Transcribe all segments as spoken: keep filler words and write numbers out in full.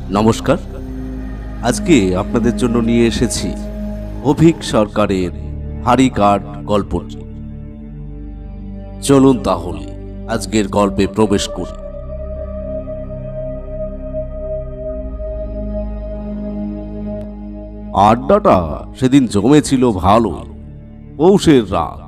নমস্কার। আজকে আপনাদের জন্য নিয়ে এসেছি অভিক সরকারের হাড়ি কাঠ গল্পটি। চলুন তাহলে আজকের গল্পে প্রবেশ করি। আড্ডাটা সেদিন জমেছিল ভালো। পৌষের রাত,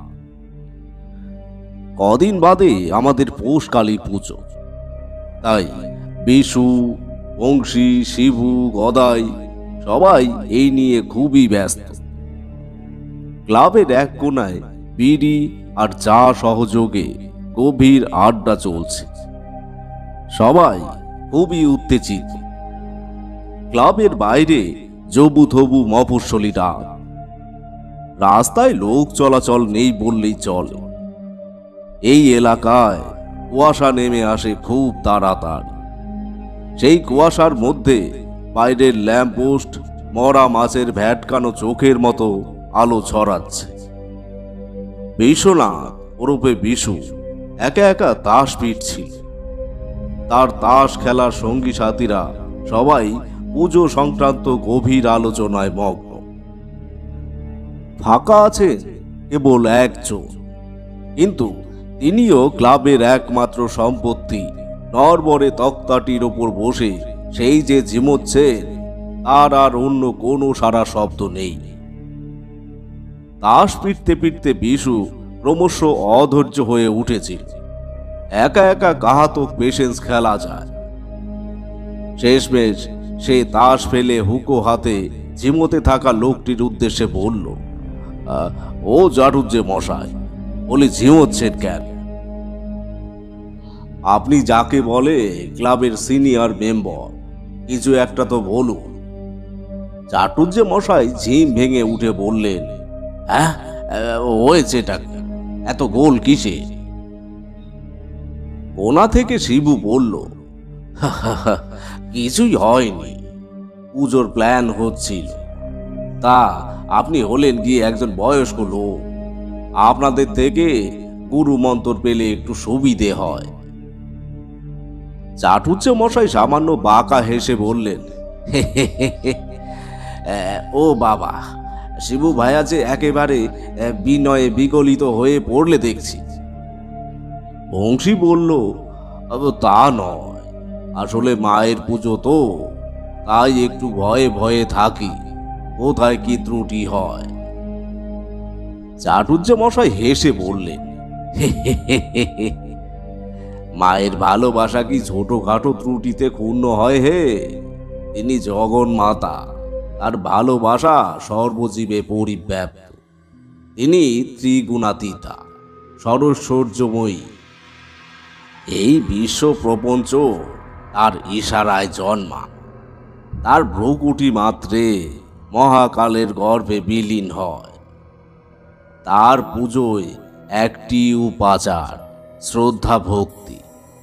কদিন বাদে আমাদের পৌষ কালী পুজো। তাই বিশু, বংশী, শিবু, গদাই সবাই এই নিয়ে খুবই ব্যস্ত। ক্লাবের এক কোনায় বিড়ি আর চা সহযোগে গভীর আড্ডা চলছে। সবাই খুবই উত্তেজিত। ক্লাবের বাইরে জবুথবু মফস্বলী ডাক। রাস্তায় লোক চলাচল নেই বললেই চলে। এই এলাকায় কুয়াশা নেমে আসে খুব তাড়াতাড়ি। সেই কুয়াশার মধ্যে বাইরের ল্যাম্পপোস্ট মরা মাছের ভ্যাটকানো চোখের মতো আলো ছড়াচ্ছে। বিশ্বনাথ ওরূপে বিশু একা একা তাস পিটছিল। তার তাস খেলার সঙ্গী সাথীরা সবাই পুজো সংক্রান্ত গভীর আলোচনায় মগ্ন। ফাঁকা আছে কেবল একজন, কিন্তু তিনিও ক্লাবের একমাত্র সম্পত্তি নরবরে তক্তাটির ওপর বসে সেই যে ঝিমোচ্ছেন, তার আর অন্য কোনো সারা শব্দ নেই। তাস পিটতে পিটতে বিশু ক্রমশ অধৈর্য হয়ে উঠেছিল। একা একা কাহাতক পেশেন্স খেলা যায়। শেষমেশ সে তাস ফেলে হুকো হাতে ঝিমোতে থাকা লোকটির উদ্দেশ্যে বলল, ও জাটুজ্জে মশাই, বলি ঝিমোচ্ছেন কেন? আপনি যাকে বলে ক্লাবের সিনিয়র মেম্বার, কিছু একটা তো বলুন। জাটুজ্জে মশাই ঝিম ভেঙে উঠে বললেন, হ্যাঁ হয়েছেটা এত গোল কিসে? কোনা থেকে শিবু বলল, কিছুই হয়নি, পুজোর প্ল্যান হচ্ছিল। তা আপনি হলেন গিয়ে একজন বয়স্ক লোক, আপনাদের থেকে গুরু মন্ত্র পেলে একটু সুবিধে হয়। চাটুজ্জে মশাই সামান্য বাঁকা হেসে বললেন, ও বাবা, শিবু ভাইয়া যে একেবারে বিনয়ে বিগলিত হয়ে পড়লে দেখছি। বংশী বলল, তা নয়, আসলে মায়ের পুজো তো, তাই একটু ভয়ে ভয়ে থাকি কোথায় কি ত্রুটি হয়। চাটুজ্জে মশাই হেসে বললেন, মায়ের ভালোবাসা কি ছোটখাটো ত্রুটিতে ক্ষুণ্ণ হয় হে? তিনি জগন মাতা, তার ভালোবাসা সর্বজীবে পরিব্যাপ্ত। তিনি ত্রিগুণাতীতা, সরস্বর্যময়ী। এই বিশ্ব প্রপঞ্চ তার ইশারায় জন্মা। তার ভ্রুকুটি মাত্রে মহাকালের গর্ভে বিলীন হয়। তার পুজোয় একটি উপাচার, শ্রদ্ধা ভক্তি।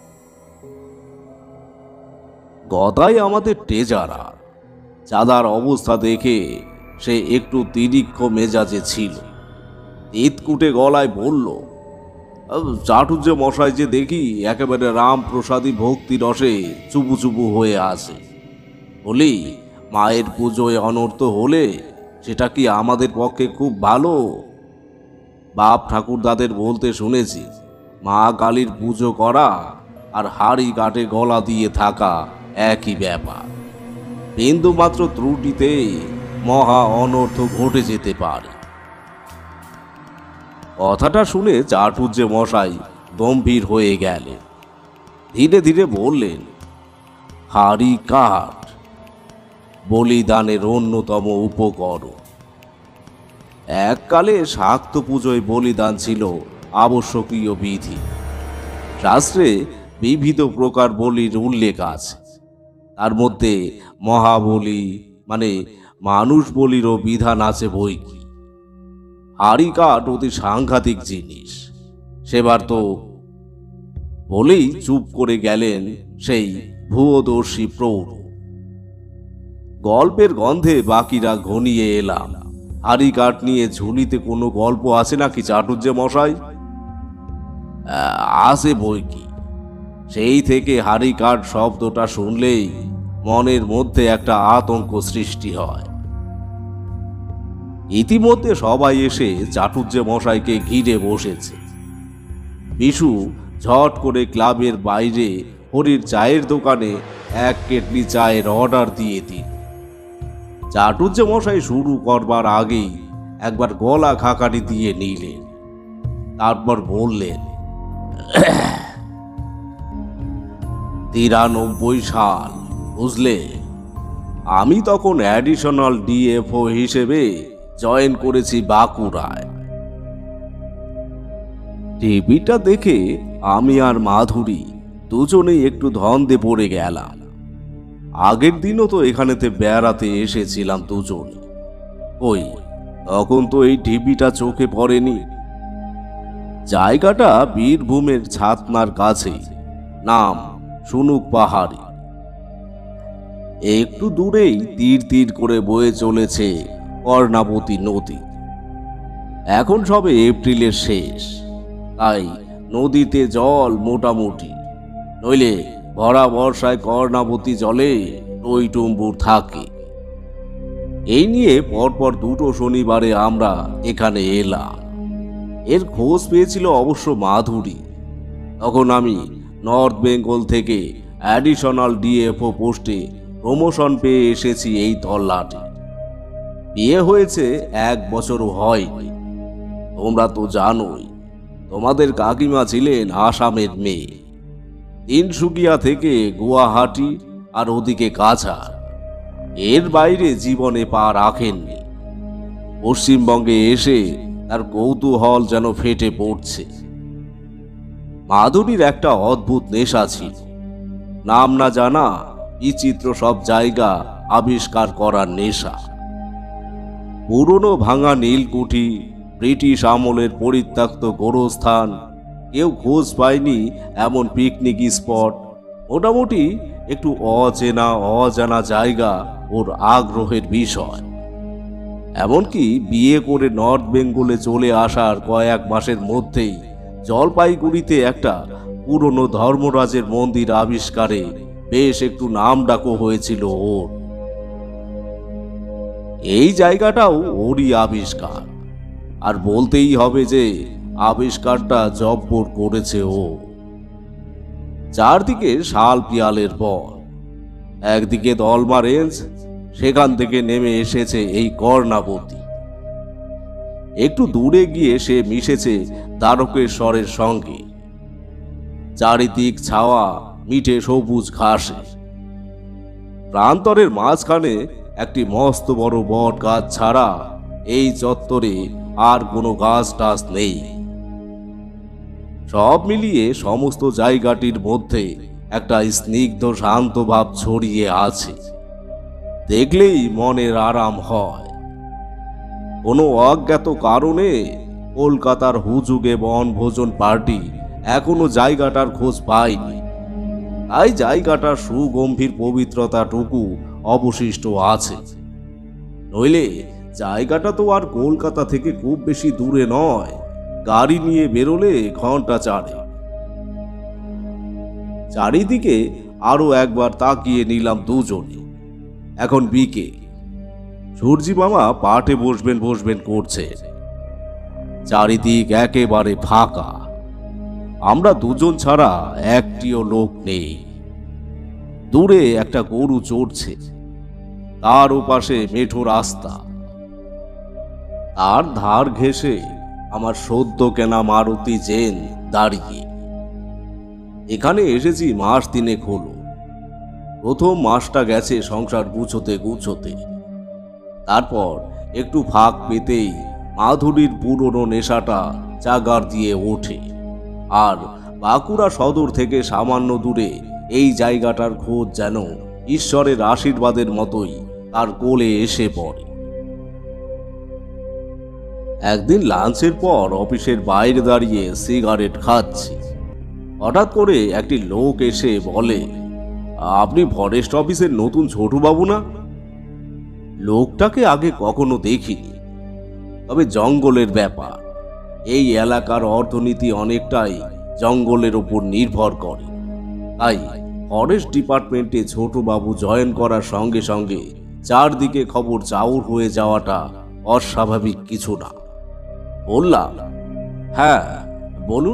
গদাই আমাদের ট্রেজারার। চাঁদার অবস্থা দেখে সে একটু তিরিক্ষ মেজাজে ছিল। তিতকুটে গলায় বলল, চাটুজ্জে মশাই যে দেখি একেবারে রামপ্রসাদী ভক্তি রসে চুপু চুপু হয়ে আছে। বলি, মায়ের পুজোয় অনর্থ হলে সেটা কি আমাদের পক্ষে খুব ভালো? বাপ ঠাকুরদাদের বলতে শুনেছি, মা কালীর পুজো করা আর হাড়ি কাঠে গলা দিয়ে থাকা একই ব্যাপার। বিন্দু মাত্র ত্রুটিতে মহা অনর্থ ঘটে যেতে পারে। কথাটা শুনে চাটুজ্জে মশাই গম্ভীর হয়ে গেলেন। ধীরে ধীরে বললেন, হাড়ি কাঠ বলিদানের অন্যতম উপকরণ। এককালে শাক্ত পুজোয় বলিদান ছিল আবশ্যকীয় বিধি। শাস্ত্রে বিবিধ প্রকার বলির উল্লেখ আছে। তার মধ্যে মহাবলি মানে মানুষ বলিরও বিধান আছে বই কি। হাড়ি কাঠ অতি সাংঘাতিক জিনিস। সেবার তো বলেই চুপ করে গেলেন সেই ভূয়দর্শী প্রৌঢ়। গল্পের গন্ধে বাকিরা ঘনিয়ে এলাম। হাড়ি কাঠ নিয়ে ঝুলিতে কোনো গল্প আছে নাকি চাটুজ্জে মশাই? আছে বই কি। সেই থেকে হাড়ি কাঠ শব্দটা শুনলেই মনের মধ্যে একটা আতঙ্ক সৃষ্টি হয়। ইতিমধ্যে সবাই এসে চাটুর্যে মশাইকে ঘিরে বসেছে। বিশু ঝট করে ক্লাবের বাইরে হরির চায়ের দোকানে এক কেটলি চায়ের অর্ডার দিয়ে দিন। চাটুর্যে মশাই শুরু করবার আগেই একবার গলা খাকারি দিয়ে নিলেন, তারপর বললেন, তিরানব্বই সাল বুঝলে, আমি তখন অ্যাডিশনাল ডিএফও হিসেবে জয়েন করেছি বাঁকুড়ায়। টিভিটা দেখে আমি আর মাধুরী দুজনেই একটু ধন্দে পড়ে গেলাম। আগের দিনও তো এখানেতে বেড়াতে এসেছিলাম দুজনে, ওই তখন তো এই টিভিটা চোখে পড়েনি। জায়গাটা বীরভূমের ছাতনার কাছে, নাম সুনুক পাহাড়ি। একটু দূরেই তীর তীর করে বয়ে চলেছে কর্ণাবতী নদী। এখন সবে এপ্রিলের শেষ, তাই নদীতে জল মোটামুটি, নইলে ভরা বর্ষায় কর্ণাবতী জলে টইটুম্বুর থাকে। এই নিয়ে পরপর দুটো শনিবারে আমরা এখানে এলাম। এর খোঁজ পেয়েছিল অবশ্য মাধুরী। তখন আমি নর্থ বেঙ্গল থেকে অ্যাডিশনাল ডিএফও পোস্টে প্রমোশন পেয়ে এসেছি এই তল্লাটে। বিয়ে হয়েছে এক বছরও হয়নি। তোমরা তো জানোই, তোমাদের কাকিমা ছিলেন আসামের মেয়ে। তিনসুকিয়া থেকে গুয়াহাটি আর ওদিকে কাছাড়, এর বাইরে জীবনে পা রাখেননি। পশ্চিমবঙ্গে এসে তার কৌতূহল যেন ফেটে পড়ছে। মাধুরীর একটা অদ্ভুত নেশা ছিল, নাম না জানা বিচিত্র সব জায়গা আবিষ্কার করার নেশা। পুরনো ভাঙা নীলকুঠি, ব্রিটিশ আমলের পরিত্যক্ত গোরস্থান, কেউ খোঁজ পায়নি এমন পিকনিক স্পট, মোটামুটি একটু অচেনা অজানা জায়গা ওর আগ্রহের বিষয়। এমনকি বিয়ে করে নর্থ বেঙ্গলে চলে আসার কয়েক মাসের মধ্যেই জলপাইগুড়িতে একটা পুরনো ধর্মরাজের মন্দির আবিষ্কারে বেশ একটু নামডাকও হয়েছিল ওর। এই জায়গাটাও ওরই আবিষ্কার, আর বলতেই হবে যে আবিষ্কারটা জব্বর করেছে ও। চারদিকে শাল পিয়ালের বন, একদিকে দলমা রেঞ্জ, সেখান থেকে নেমে এসেছে এই কর্ণাবতী। একটু দূরে গিয়ে সে মিশেছে দ্বারকেশ্বরের সঙ্গে। চারিদিক ছাওয়া মিঠে সবুজ ঘাসে। প্রান্তরের মাঝখানে একটি মস্ত বড় বট গাছ ছাড়া এই চত্বরে আর কোনো গাছ টাছ নেই। সব মিলিয়ে সমস্ত জায়গাটির মধ্যে একটা স্নিগ্ধ শান্ত ভাব ছড়িয়ে আছে, দেখলেই মনের আরাম হয়। কোনো অজ্ঞাত কারণে কলকাতার হুজুগে বনভোজন পার্টি এখনো জায়গাটার খোঁজ পায়নি, তাই জায়গাটার সুগম্ভীর পবিত্রতাটুকু অবশিষ্ট আছে। নইলে জায়গাটা তো আর কলকাতা থেকে খুব বেশি দূরে নয়, গাড়ি নিয়ে বেরোলে ঘন্টা চারে। চারিদিকে আরো একবার তাকিয়ে নিলাম দুজনে। এখন বিকে, সূর্যি মামা পাটে বসবেন বসবেন করছে। চারিদিক একেবারে ফাঁকা, আমরা দুজন ছাড়া একটিও লোক নেই। দূরে একটা গরু চড়ছে, তার ওপাশে মেঠো রাস্তা, তার ধার ঘেঁষে আমার সদ্য কেনা মারুতি জেন দাঁড়িয়ে। এখানে এসেছি মাস তিনেক হলো। প্রথম মাসটা গেছে সংসার গুছোতে গুছোতে। তারপর একটু ফাঁক পেতেই মাধুরীর পুরনো নেশাটা জাগার দিয়ে ওঠে, আর বাঁকুড়া সদর থেকে সামান্য দূরে এই জায়গাটার খোঁজ যেন ঈশ্বরের আশীর্বাদের মতোই তার কোলে এসে পড়ে। একদিন লাঞ্চের পর অফিসের বাইরে দাঁড়িয়ে সিগারেট খাচ্ছি, হঠাৎ করে একটি লোক এসে বলে, আপনি ফরেস্ট অফিসের নতুন ছোটু বাবু না? লোকটাকে আগে কখনো দেখিনি, তবে জঙ্গলের ব্যাপার, এই এলাকার অর্থনীতি অনেকটাই জঙ্গলের উপর নির্ভর করে, তাই ফরেস্ট ডিপার্টমেন্টে ছোটবাবু জয়েন করার সঙ্গে সঙ্গে চারদিকে খবর চাউর হয়ে যাওয়াটা অস্বাভাবিক কিছু না। বললাম, হ্যাঁ বলুন।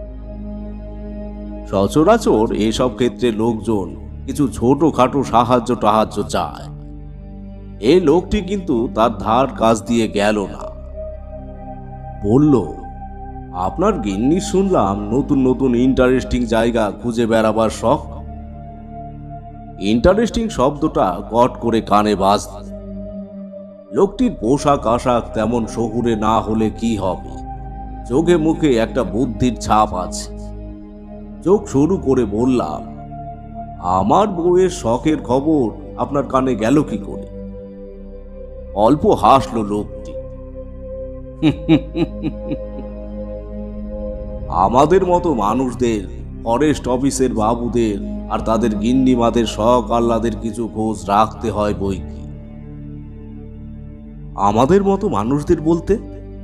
সচরাচর এসব ক্ষেত্রে লোকজন কিছু ছোটখাটো সাহায্য টাহায্য চায়। এই লোকটি কিন্তু তার ধার কাজ দিয়ে গেল না। বলল, আপনার গিন্নি শুনলাম নতুন নতুন ইন্টারেস্টিং জায়গা খুঁজে বেড়াবার শখ। ইন্টারেস্টিং শব্দটা কট করে কানে বাজল। লোকটির পোশাক আশাক তেমন শহুরে না হলে কি হবে, চোখে মুখে একটা বুদ্ধির ছাপ আছে। চোখ শুরু করে বললাম, আমার বউয়ের শখের খবর আপনার কানে গেল কি করে? অল্প হাসলো লোকটি। আমাদের মতো মানুষদের, ফরেস্ট অফিসের বাবুদের আর তাদের গিন্নিমাদের শখ আহ্লাদের কিছু খোঁজ রাখতে হয় বই কি। আমাদের মতো মানুষদের বলতে?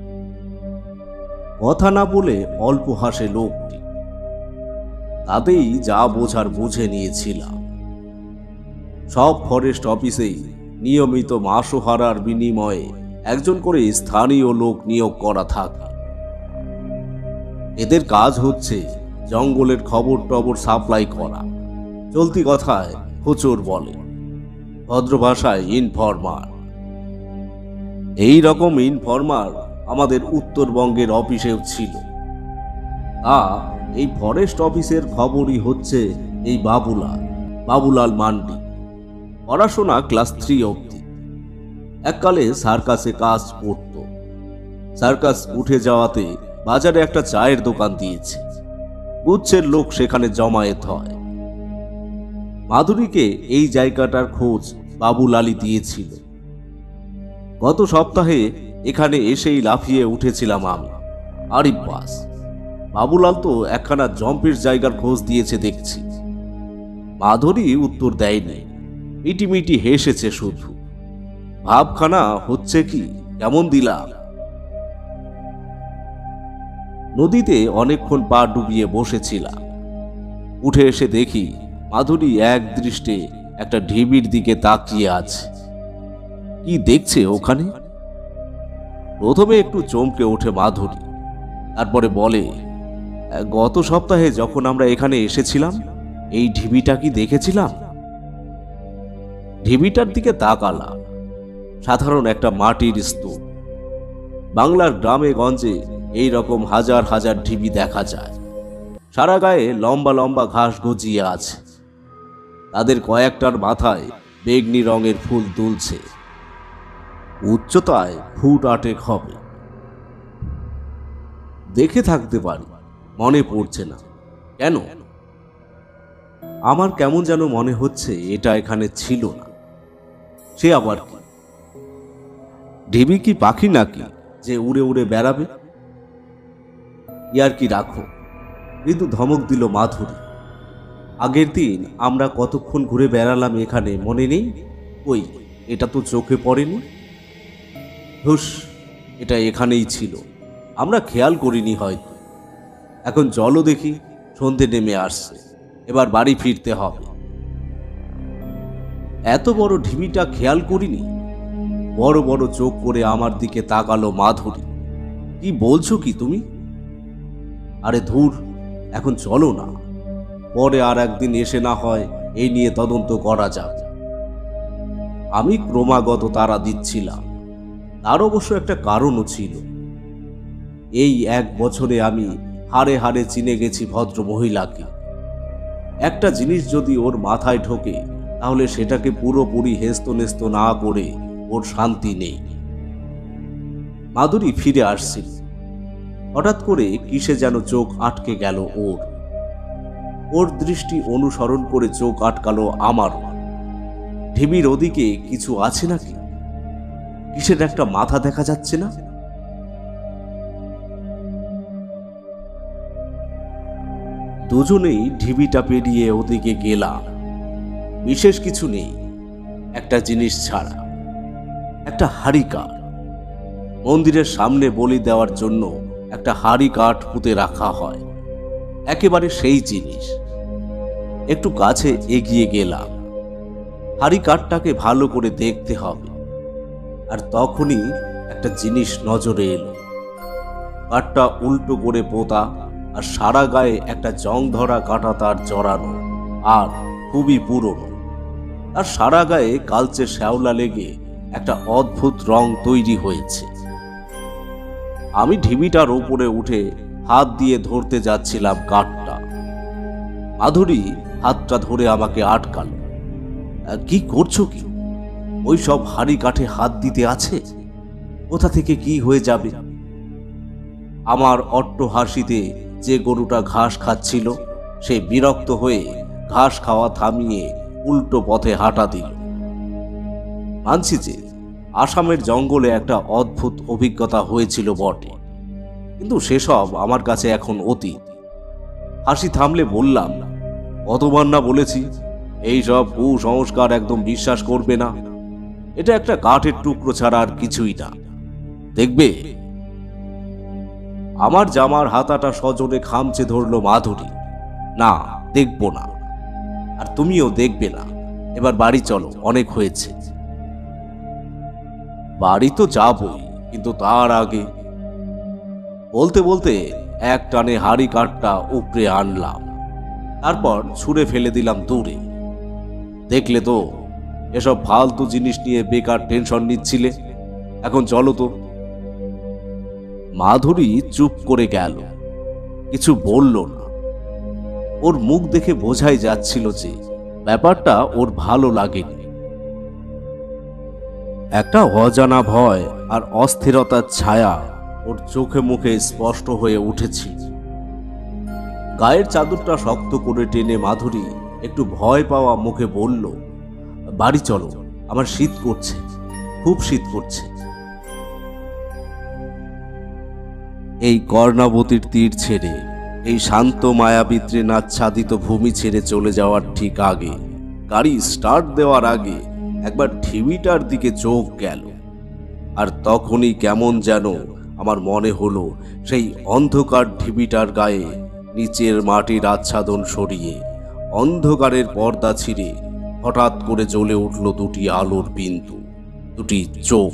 কথা না বলে অল্প হাসে লোকটি। তাতেই যা বোঝার বুঝে নিয়েছিলাম। সব ফরেস্ট অফিসেই নিয়মিত মাসোহারার বিনিময়ে একজন করে স্থানীয় লোক নিয়োগ করা থাকে। এদের কাজ হচ্ছে জঙ্গলের খবর টবর সাপ্লাই করা, চলতি কথায় খোঁচর বলে, ভদ্র ভাষায় ইনফরমার। এই রকম ইনফরমার আমাদের উত্তরবঙ্গের অফিসেও ছিল। তা এই ফরেস্ট অফিসের খবরই হচ্ছে এই বাবুলাল বাবুলাল মান্ডি। পড়াশোনা ক্লাস থ্রি অবধি। এককালে সার্কাসে কাজ করত। সার্কাস উঠে যাওয়াতে বাজারে একটা চায়ের দোকান দিয়েছে। গুচ্ছের লোক সেখানে জমায়েত হয়। মাধুরীকে এই জায়গাটার খোঁজ বাবুলালই দিয়েছিল। গত সপ্তাহে এখানে এসেই লাফিয়ে উঠেছিলাম আমি। আরে বাস, বাবুলাল তো একখানা জম্পের জায়গার খোঁজ দিয়েছে দেখছি। মাধুরী উত্তর দেয়নি, মিটিমিটি হেসেছে শুধু। ভাবখানা হচ্ছে কি, কেমন দিলাম। নদীতে অনেকক্ষণ পা ডুবিয়ে বসেছিলাম। উঠে এসে দেখি মাধুরী এক দৃষ্টে একটা ঢিবির দিকে তাকিয়ে আছে। কি দেখছে ওখানে? প্রথমে একটু চমকে ওঠে মাধুরী, তারপরে বলে, গত সপ্তাহে যখন আমরা এখানে এসেছিলাম এই ঢিবিটা কি দেখেছিলাম? ঢিবিটার দিকে তাকালাম। সাধারণ একটা মাটির স্তূপ। বাংলার গ্রামে গঞ্জে এই রকম হাজার হাজার ঢিবি দেখা যায়। সারা গায়ে লম্বা লম্বা ঘাস গজিয়ে আছে। তাদের কয়েকটার মাথায় বেগনি রঙের ফুল দুলছে। উচ্চতায় ফুট আটেক হবে। দেখে থাকতে পারি, মনে পড়ছে না কেন। আমার কেমন যেন মনে হচ্ছে এটা এখানে ছিল না। সে আবার কি? ঢিবি কি পাখি নাকি যে উড়ে উড়ে বেড়াবে? ইয়ার কি রাখো, কিন্তু ধমক দিল মাধুরী। আগের দিন আমরা কতক্ষণ ঘুরে বেড়ালাম এখানে, মনে নেই? ওই এটা তো চোখে পড়েনি। হুস, এটা এখানেই ছিল, আমরা খেয়াল করিনি হয়তো। এখন চলো দেখি, সন্ধে নেমে আসছে, এবার বাড়ি ফিরতে হবে। এত বড় ঢিবিটা খেয়াল করিনি। বড় বড় চোখ করে আমার দিকে তাকালো মাধুরী। কি বলছো কি তুমি? আরে ধুর, এখন চলো না, পরে আর একদিন এসে না হয় এই নিয়ে তদন্ত করা যাবে। আমি ক্রমাগত তাড়া দিচ্ছিলাম। তার অবশ্য একটা কারণও ছিল। এই এক বছরে আমি হাড়ে হাড়ে চিনে গেছি ভদ্র মহিলাকে। একটা জিনিস যদি ওর মাথায় ঢোকে তাহলে সেটাকে পুরোপুরি হেস্তনেস্ত না করে ওর শান্তি নেই। মাধুরী ফিরে আসছিল। হঠাৎ করে কিসে যেন চোখ আটকে গেল ওর। ওর দৃষ্টি অনুসরণ করে চোখ আটকালো আমারও। ঢিবির ওদিকে কিছু আছে নাকি? কিসের একটা মাথা দেখা যাচ্ছে না? দুজনেই ঢিবিটা পেরিয়ে ওদিকে গেলাম। বিশেষ কিছু নেই, একটা জিনিস ছাড়া, একটা হাড়ি কাঠ। মন্দিরের সামনে বলি দেওয়ার জন্য একটা হাড়ি কাঠ পুঁতে রাখা হয়, একেবারে সেই জিনিস। একটু কাছে এগিয়ে গেলাম। হাড়ি কাঠটাকে ভালো করে দেখতে হবে। আর তখনই একটা জিনিস নজরে এলো। কাঠটা উল্টো করে পোতা, আর সারা গায়ে একটা জং ধরা কাঁটা তার জড়ানো, আর খুবই পুরনো। আর সারা গায়ে কালচে শ্যাওলা লেগে একটা অদ্ভুত রং তৈরি হয়েছে। আমি ঢিবিটার ওপরে উঠে হাত দিয়ে ধরতে যাচ্ছিলাম কাঠটা। মাধুরী হাতটা ধরে আমাকে আটকাল। কি করছো কি? ওই সব হাড়ি কাঠে হাত দিতে আছে? কোথা থেকে কি হয়ে যাবে? আমার অট্ট হাসিতে যে গরুটা ঘাস খাচ্ছিল সে বিরক্ত হয়ে ঘাস খাওয়া থামিয়ে উল্টো পথে হাঁটা দিল। মানছি যে আসামের জঙ্গলে একটা অদ্ভুত অভিজ্ঞতা হয়েছিল বটে, কিন্তু সেসব আমার কাছে এখন অতীত। হাসি থামলে বললাম, কতবার না বলেছি এই সব কুসংস্কার একদম বিশ্বাস করবে না। এটা একটা কাঠের টুকরো ছাড়া আর কিছুই না। দেখবে। আমার জামার হাতাটা সজনে খামচে ধরলো মাধুরী। না, দেখব না। আর তুমিও দেখবে না। এবার বাড়ি চলো, অনেক হয়েছে। বাড়ি তো যাবই, কিন্তু তার আগে। বলতে বলতে এক টানে হাড়ি কাঠটা উপড়ে আনলাম, তারপর ছুঁড়ে ফেলে দিলাম দূরে। দেখলে তো, এসব ফালতু জিনিস নিয়ে বেকার টেনশন নিচ্ছিলে। এখন চলো তো। মাধুরী চুপ করে গেল, কিছু বলল না। ওর মুখ দেখে বোঝাই যাচ্ছিল যে ব্যাপারটা ওর ভালো লাগেনি। একটা অজানা ভয় আর অস্থিরতার ছায়া ওর চোখে মুখে স্পষ্ট হয়ে উঠেছে। গায়ের চাদরটা শক্ত করে টেনে মাধুরী একটু ভয় পাওয়া মুখে বলল, বাড়ি চলো, আমার শীত করছে, খুব শীত করছে। এই কর্ণাবতীর তীর ছেড়ে, এই শান্ত মায়াবী ত্রিনাচ্ছাদিত ভূমি ছেড়ে চলে যাওয়ার ঠিক আগে, গাড়ি স্টার্ট দেওয়ার আগে একবার ঢিবিটার দিকে চোখ গেল। আর তখনই কেমন যেন আমার মনে হলো সেই অন্ধকার ঢিবিটার গায়ে নিচের মাটির আচ্ছাদন সরিয়ে অন্ধকারের পর্দা ছিঁড়ে হঠাৎ করে জ্বলে উঠল দুটি আলোর বিন্দু, দুটি চোখ।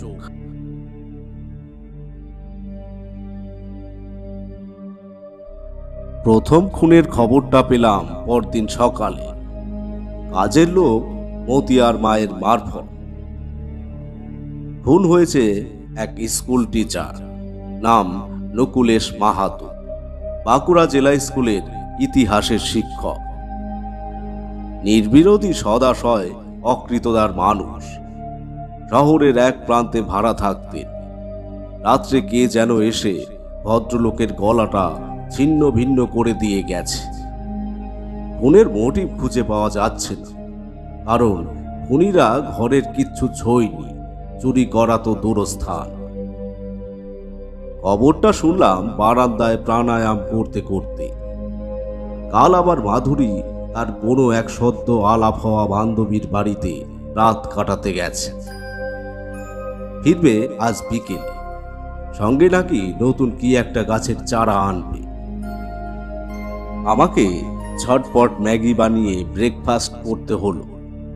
প্রথম খুনের খবরটা পেলাম পরদিন সকালে, কাজের লোক মতিয়ার মায়ের মারফত। খুন হয়েছে এক স্কুল টিচার, নাম নকুলেশ মাহাতো, বাঁকুড়া জেলা স্কুলের ইতিহাসের শিক্ষক। নির্বিরোধী সদাশয় অকৃতদার মানুষ। শহরের এক প্রান্তে ভাড়া থাকতেন। রাত্রে কে যেন এসে ভদ্রলোকের গলাটা ছিন্ন ভিন্ন করে দিয়ে গেছে। খুনের মোটিভ খুঁজে পাওয়া যাচ্ছে না, কারণ খুনিরা ঘরের কিচ্ছু ছোঁয়নি, চুরি করা তো দূরস্থান। খবরটা শুনলাম বারান্দায় প্রাণায়াম করতে করতে। কাল আবার মাধুরী তার কোনো এক সদ্য আলাপ হওয়া বান্ধবীর বাড়িতে রাত কাটাতে গেছে। ফিরবে আজ বিকেলে, সঙ্গে নাকি নতুন কি একটা গাছের চারা আনবে। আমাকে ঝটপট ম্যাগি বানিয়ে ব্রেকফাস্ট করতে হলো।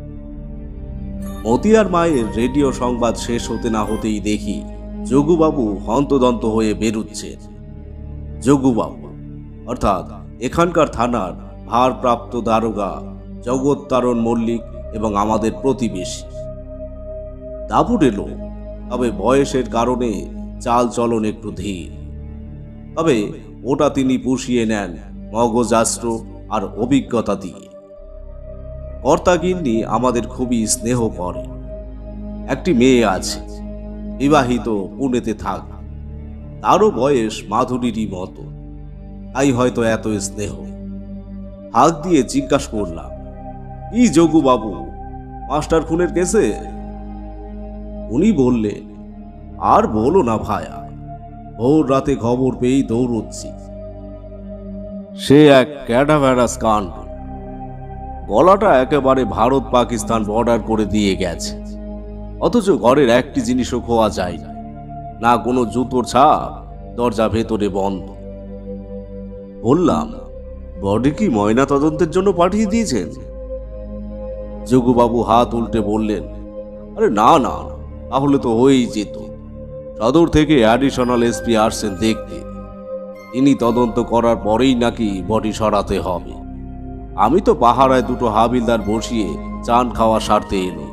মতিয়ার মায়ের রেডিও সংবাদ শেষ হতে না হতেই দেখি যোগুবাবু হন্তদন্ত হয়ে বেরুচ্ছেন। যোগুবাবু অর্থাৎ এখানকার থানার ভারপ্রাপ্ত দারোগা জগত্তারণ মল্লিক এবং আমাদের প্রতিবেশী। দাপুটে লোক, তবে বয়সের কারণে চাল চলন একটু ধীর। তবে ওটা তিনি পুষিয়ে নেন মগজাস্ত্র আর অভিজ্ঞতা দিয়ে। কর্তাগিন্নি আমাদের খুবই স্নেহ করে। একটি মেয়ে আছে, বিবাহিত, পুনেতে থাক। তারও বয়স মাধুরীরই মতো, তাই হয়তো এত স্নেহ। হাত দিয়ে জিজ্ঞাসা করলাম, কি যোগু বাবু, মাস্টার খুনের কেসে? উনি বললেন, আর বলো না ভায়া, ভোর রাতে খবর পেয়েই দৌড়চ্ছি। সে এক ক্যাডাভারাস কাণ্ড। গলাটা একেবারে ভারত পাকিস্তান বর্ডার করে দিয়ে গেছে, অথচ ঘরের একটি জিনিসও খোয়া যায় না, না কোনো জুতোর ছাপ, দরজা ভেতরে বন্ধ। বললাম, বডি কি ময়না তদন্তের জন্য পাঠিয়ে দিয়েছেন? যোগুবাবু হাত উল্টে বললেন, আরে না না, তাহলে তো হয়েই যেত। সদর থেকে অ্যাডিশনাল এসপি আসছেন দেখতে। তিনি তদন্ত করার পরেই নাকি বডি সরাতে হবে। আমি তো পাহারায় দুটো হাবিলদার বসিয়ে চান খাওয়া সারতে এলো।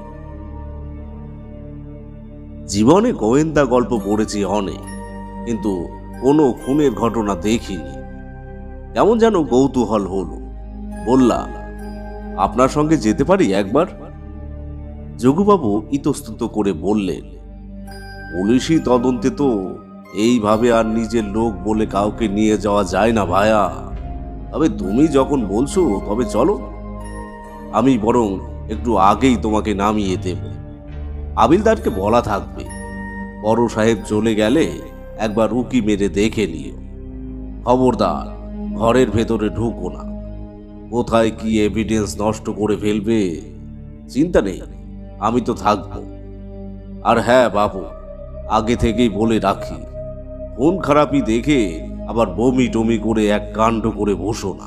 জীবনে গোয়েন্দা গল্প পড়েছি অনেক, কিন্তু কোনো খুনের ঘটনা দেখিনি। কেমন যেন কৌতূহল হলো। বললাম, আপনার সঙ্গে যেতে পারি একবার? যোগুবাবু ইতস্তত করে বললেন, পুলিশি তদন্তে তো এইভাবে আর নিজের লোক বলে কাউকে নিয়ে যাওয়া যায় না ভায়া। তবে তুমি যখন বলছো তবে চলো। আমি বরং একটু আগেই তোমাকে নামিয়ে দেব। হাবিলদারকে বলা থাকবে, বড় সাহেব চলে গেলে একবার উকি মেরে দেখে নিও। খবরদার ঘরের ভেতরে ঢুকো না। কোথায় কি এভিডেন্স নষ্ট করে ফেলবে চিন্তা নেই, আমি তো থাকবো। আর হ্যাঁ বাবু, আগে থেকেই বলে রাখি, খুন খারাপি দেখে আবার বমি টমি করে এক কাণ্ড করে বসো না।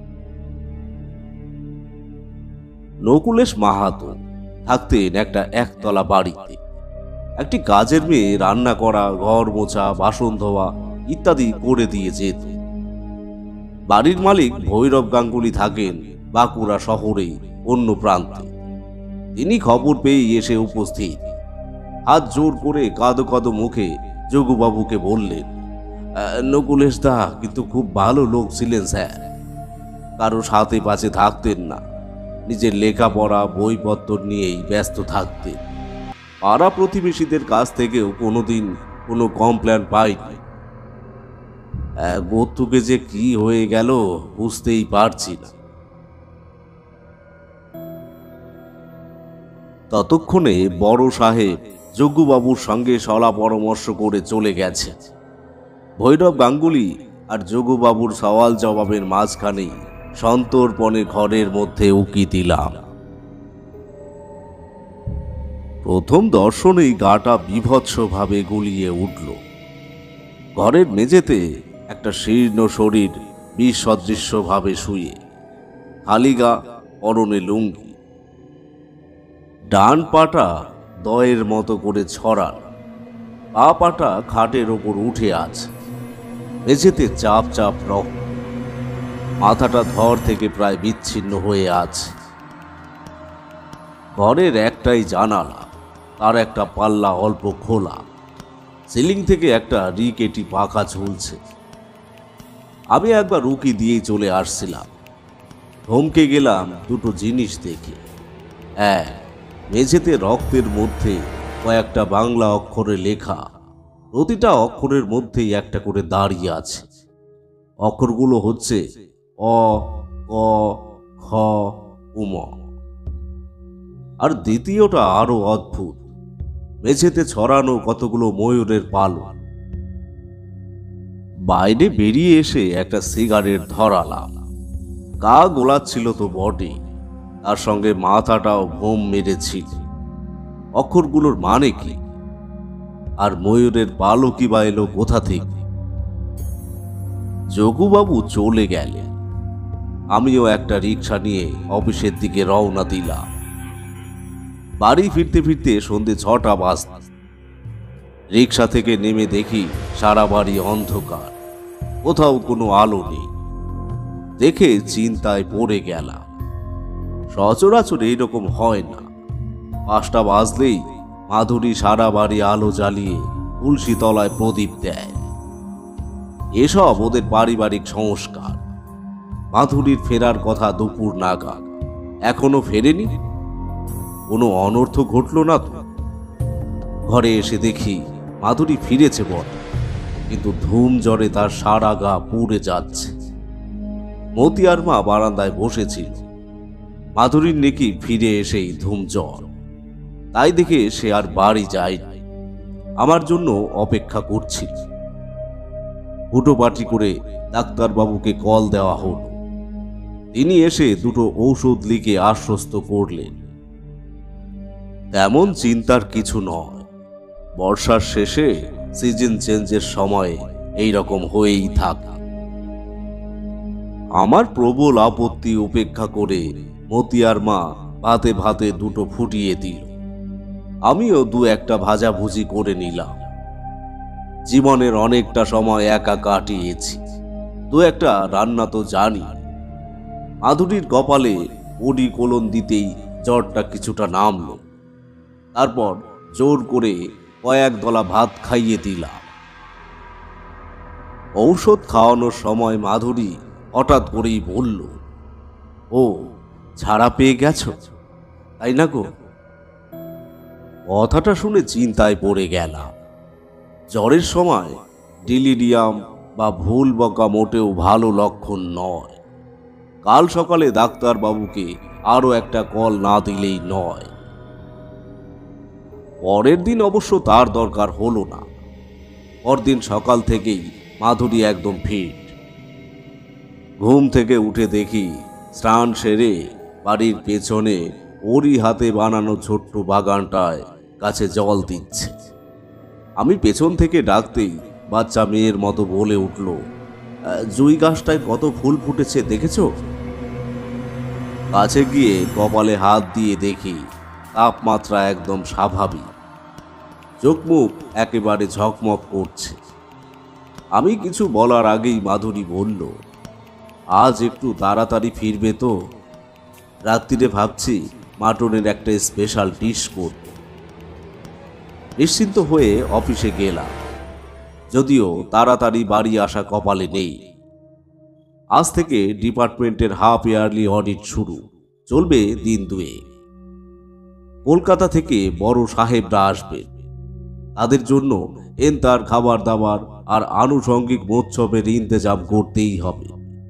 নকুলেশ মাহাতো থাকতেন একটা একতলা বাড়িতে। একটি কাজের মেয়ে রান্না করা, ঘর মোছা, বাসন ধোয়া ইত্যাদি করে দিয়ে যেত। বাড়ির মালিক ভৈরব গাঙ্গুলি থাকেন বাঁকুড়া শহরেই অন্য প্রান্তে। তিনি খবর পেয়ে এসে উপস্থিত। হাত জোর করে কাঁদো কাঁদো মুখে যোগুবাবুকে বললেন, নকুলেশ দা কিন্তু খুব ভালো লোক ছিলেন স্যার। কারো সাথে পাশে থাকতেন না, নিজের লেখাপড়া বইপত্র নিয়েই ব্যস্ত থাকতেন। পাড়া প্রতিবেশীদের কাছ থেকেও কোনোদিন কোনো কমপ্লেন পাইনি। গোত্তুকে যে কি হয়ে গেল বুঝতেই পারছি না। ততক্ষণে বড় সাহেব যোগুবাবুর সঙ্গে সলা পরামর্শ করে চলে গেছে। ভৈরব গাঙ্গুলি আর যোগুবাবুর সওয়াল জবাবের মাঝখানেই সন্তর্পণে ঘরের মধ্যে উকি দিলাম। প্রথম দর্শনেই গাটা বিভৎসভাবে গুলিয়ে উঠল। ঘরের মেঝেতে একটা শীর্ণ শরীর বিসদৃশ্যভাবে শুয়ে, খালি গা, পরনে লুঙ্গি। ডান পাটা দয়ের মতো করে ছড়ান, পা পাটা খাটের ওপর উঠে আছে। মেঝেতে চাপ চাপ রক্ত, মাথাটা ধর থেকে প্রায় বিচ্ছিন্ন হয়ে আছে। ঘরের একটাই জানালা, তার একটা পাল্লা অল্প খোলা। সিলিং থেকে একটা রিকেটি পাখা ঝুলছে। আমি একবার উকি দিয়েই চলে আসছিলাম। থমকে গেলাম দুটো জিনিস দেখে। এক, মেঝেতে রক্তের মধ্যে কয়েকটা বাংলা অক্ষরে লেখা। প্রতিটা অক্ষরের মধ্যেই একটা করে দাঁড়িয়ে আছে। অক্ষরগুলো হচ্ছে অ, ক, খ, উম। আর দ্বিতীয়টা আরো অদ্ভুত, মেঝেতে ছড়ানো কতগুলো ময়ূরের পালক। বাইরে বেরিয়ে এসে একটা সিগারেট ধরালাম। গা গোলাচ্ছিল তো বটে, তার সঙ্গে মাথাটাও ঘুম মেরেছিল। অক্ষরগুলোর মানে কি? আর ময়ূরের পালকই বা এলো কোথা থেকে? যোগুবাবু চলে গেলেন। আমিও একটা রিক্সা নিয়ে অফিসের দিকে রওনা দিলাম। বাড়ি ফিরতে ফিরতে সন্ধে ছটা বাজত। রিক্সা থেকে নেমে দেখি সারা বাড়ি অন্ধকার, কোথাও কোনো আলো নেই। দেখে চিন্তায় পড়ে গেলাম। সচরাচর এইরকম হয় না। পাঁচটা বাজলেই মাধুরী সারা বাড়ি আলো জ্বালিয়ে তুলসী তলায় প্রদীপ দেয়। এসব ওদের পারিবারিক সংস্কার। মাধুরীর ফেরার কথা দুপুর নাগাদ, এখনো ফেরেনি। কোনো অনর্থ ঘটল না তো? ঘরে এসে দেখি মাধুরী ফিরেছে বটে, কিন্তু ধুম জ্বরে তার সারা গা পুড়ে যাচ্ছে। মতিয়ার মা বারান্দায় বসেছিল। মাধুরীর নাকি ফিরে এসেই ধুম জ্বর। তাই দেখে সে আর বাড়ি যায়নি, আমার জন্য অপেক্ষা করছিল। হুটোপাটি করে ডাক্তারবাবুকে কল দেওয়া হলো। তিনি এসে দুটো ঔষধ লিখে আশ্বস্ত করলেন, তেমন চিন্তার কিছু নয়। বর্ষার শেষে সিজন চেঞ্জের সময় এই রকম হয়েই থাকে। আমার প্রবল আপত্তি উপেক্ষা করে মতিয়ার মা ভাতে ভাতে দুটো ফুটিয়ে দিল। আমিও দু একটা ভাজাভুজি করে নিলাম। জীবনের অনেকটা সময় একা কাটিয়েছি, দু একটা রান্না তো জানি। মাধুরীর কপালে বডি কোলন দিতেই জ্বরটা কিছুটা নামলো। তারপর জোর করে কয়েক দলা ভাত খাইয়ে দিলাম। ঔষধ খাওয়ানোর সময় মাধুরী হঠাৎ করেই বলল, ও ছাড়া পেয়ে গেছ, তাই না গো? কথাটা শুনে চিন্তায় পড়ে গেলাম। জ্বরের সময় ডিলিরিয়াম বা ভুল বকা মোটেও ভালো লক্ষণ নয়। কাল সকালে ডাক্তারবাবুকে আরো একটা কল না দিলেই নয়। পরের দিন অবশ্য তার দরকার হলো না। পরদিন সকাল থেকেই মাধুরী একদম ফিট। ঘুম থেকে উঠে দেখি স্নান সেরে বাড়ির পেছনে ওরই হাতে বানানো ছোট্ট বাগানটায় গাছে জল দিচ্ছে। আমি পেছন থেকে ডাকতেই বাচ্চা মেয়ের মতো বলে উঠল, জুই গাছটায় কত ফুল ফুটেছে দেখেছো? কাছে গিয়ে কপালে হাত দিয়ে দেখি তাপমাত্রা একদম স্বাভাবিক, চোখ মুখ একেবারে ঝকমক করছে। আমি কিছু বলার আগেই মাধুরী বলল, আজ একটু তাড়াতাড়ি ফিরবে তো? রাত্রিরে ভাবছি মাটনের একটা স্পেশাল ডিশ করব। নিশ্চিন্ত হয়ে অফিসে গেলাম, যদিও তাড়াতাড়ি বাড়ি আসা কপালে নেই। আজ থেকে ডিপার্টমেন্টের হাফ ইয়ারলি অডিট শুরু, চলবে দিন দুয়ে। কলকাতা থেকে বড় সাহেবরা আসবেন, তাদের জন্য এন্তার খাবার দাবার আর আনুষঙ্গিক মৎসবের ইন্তজাম করতেই হবে।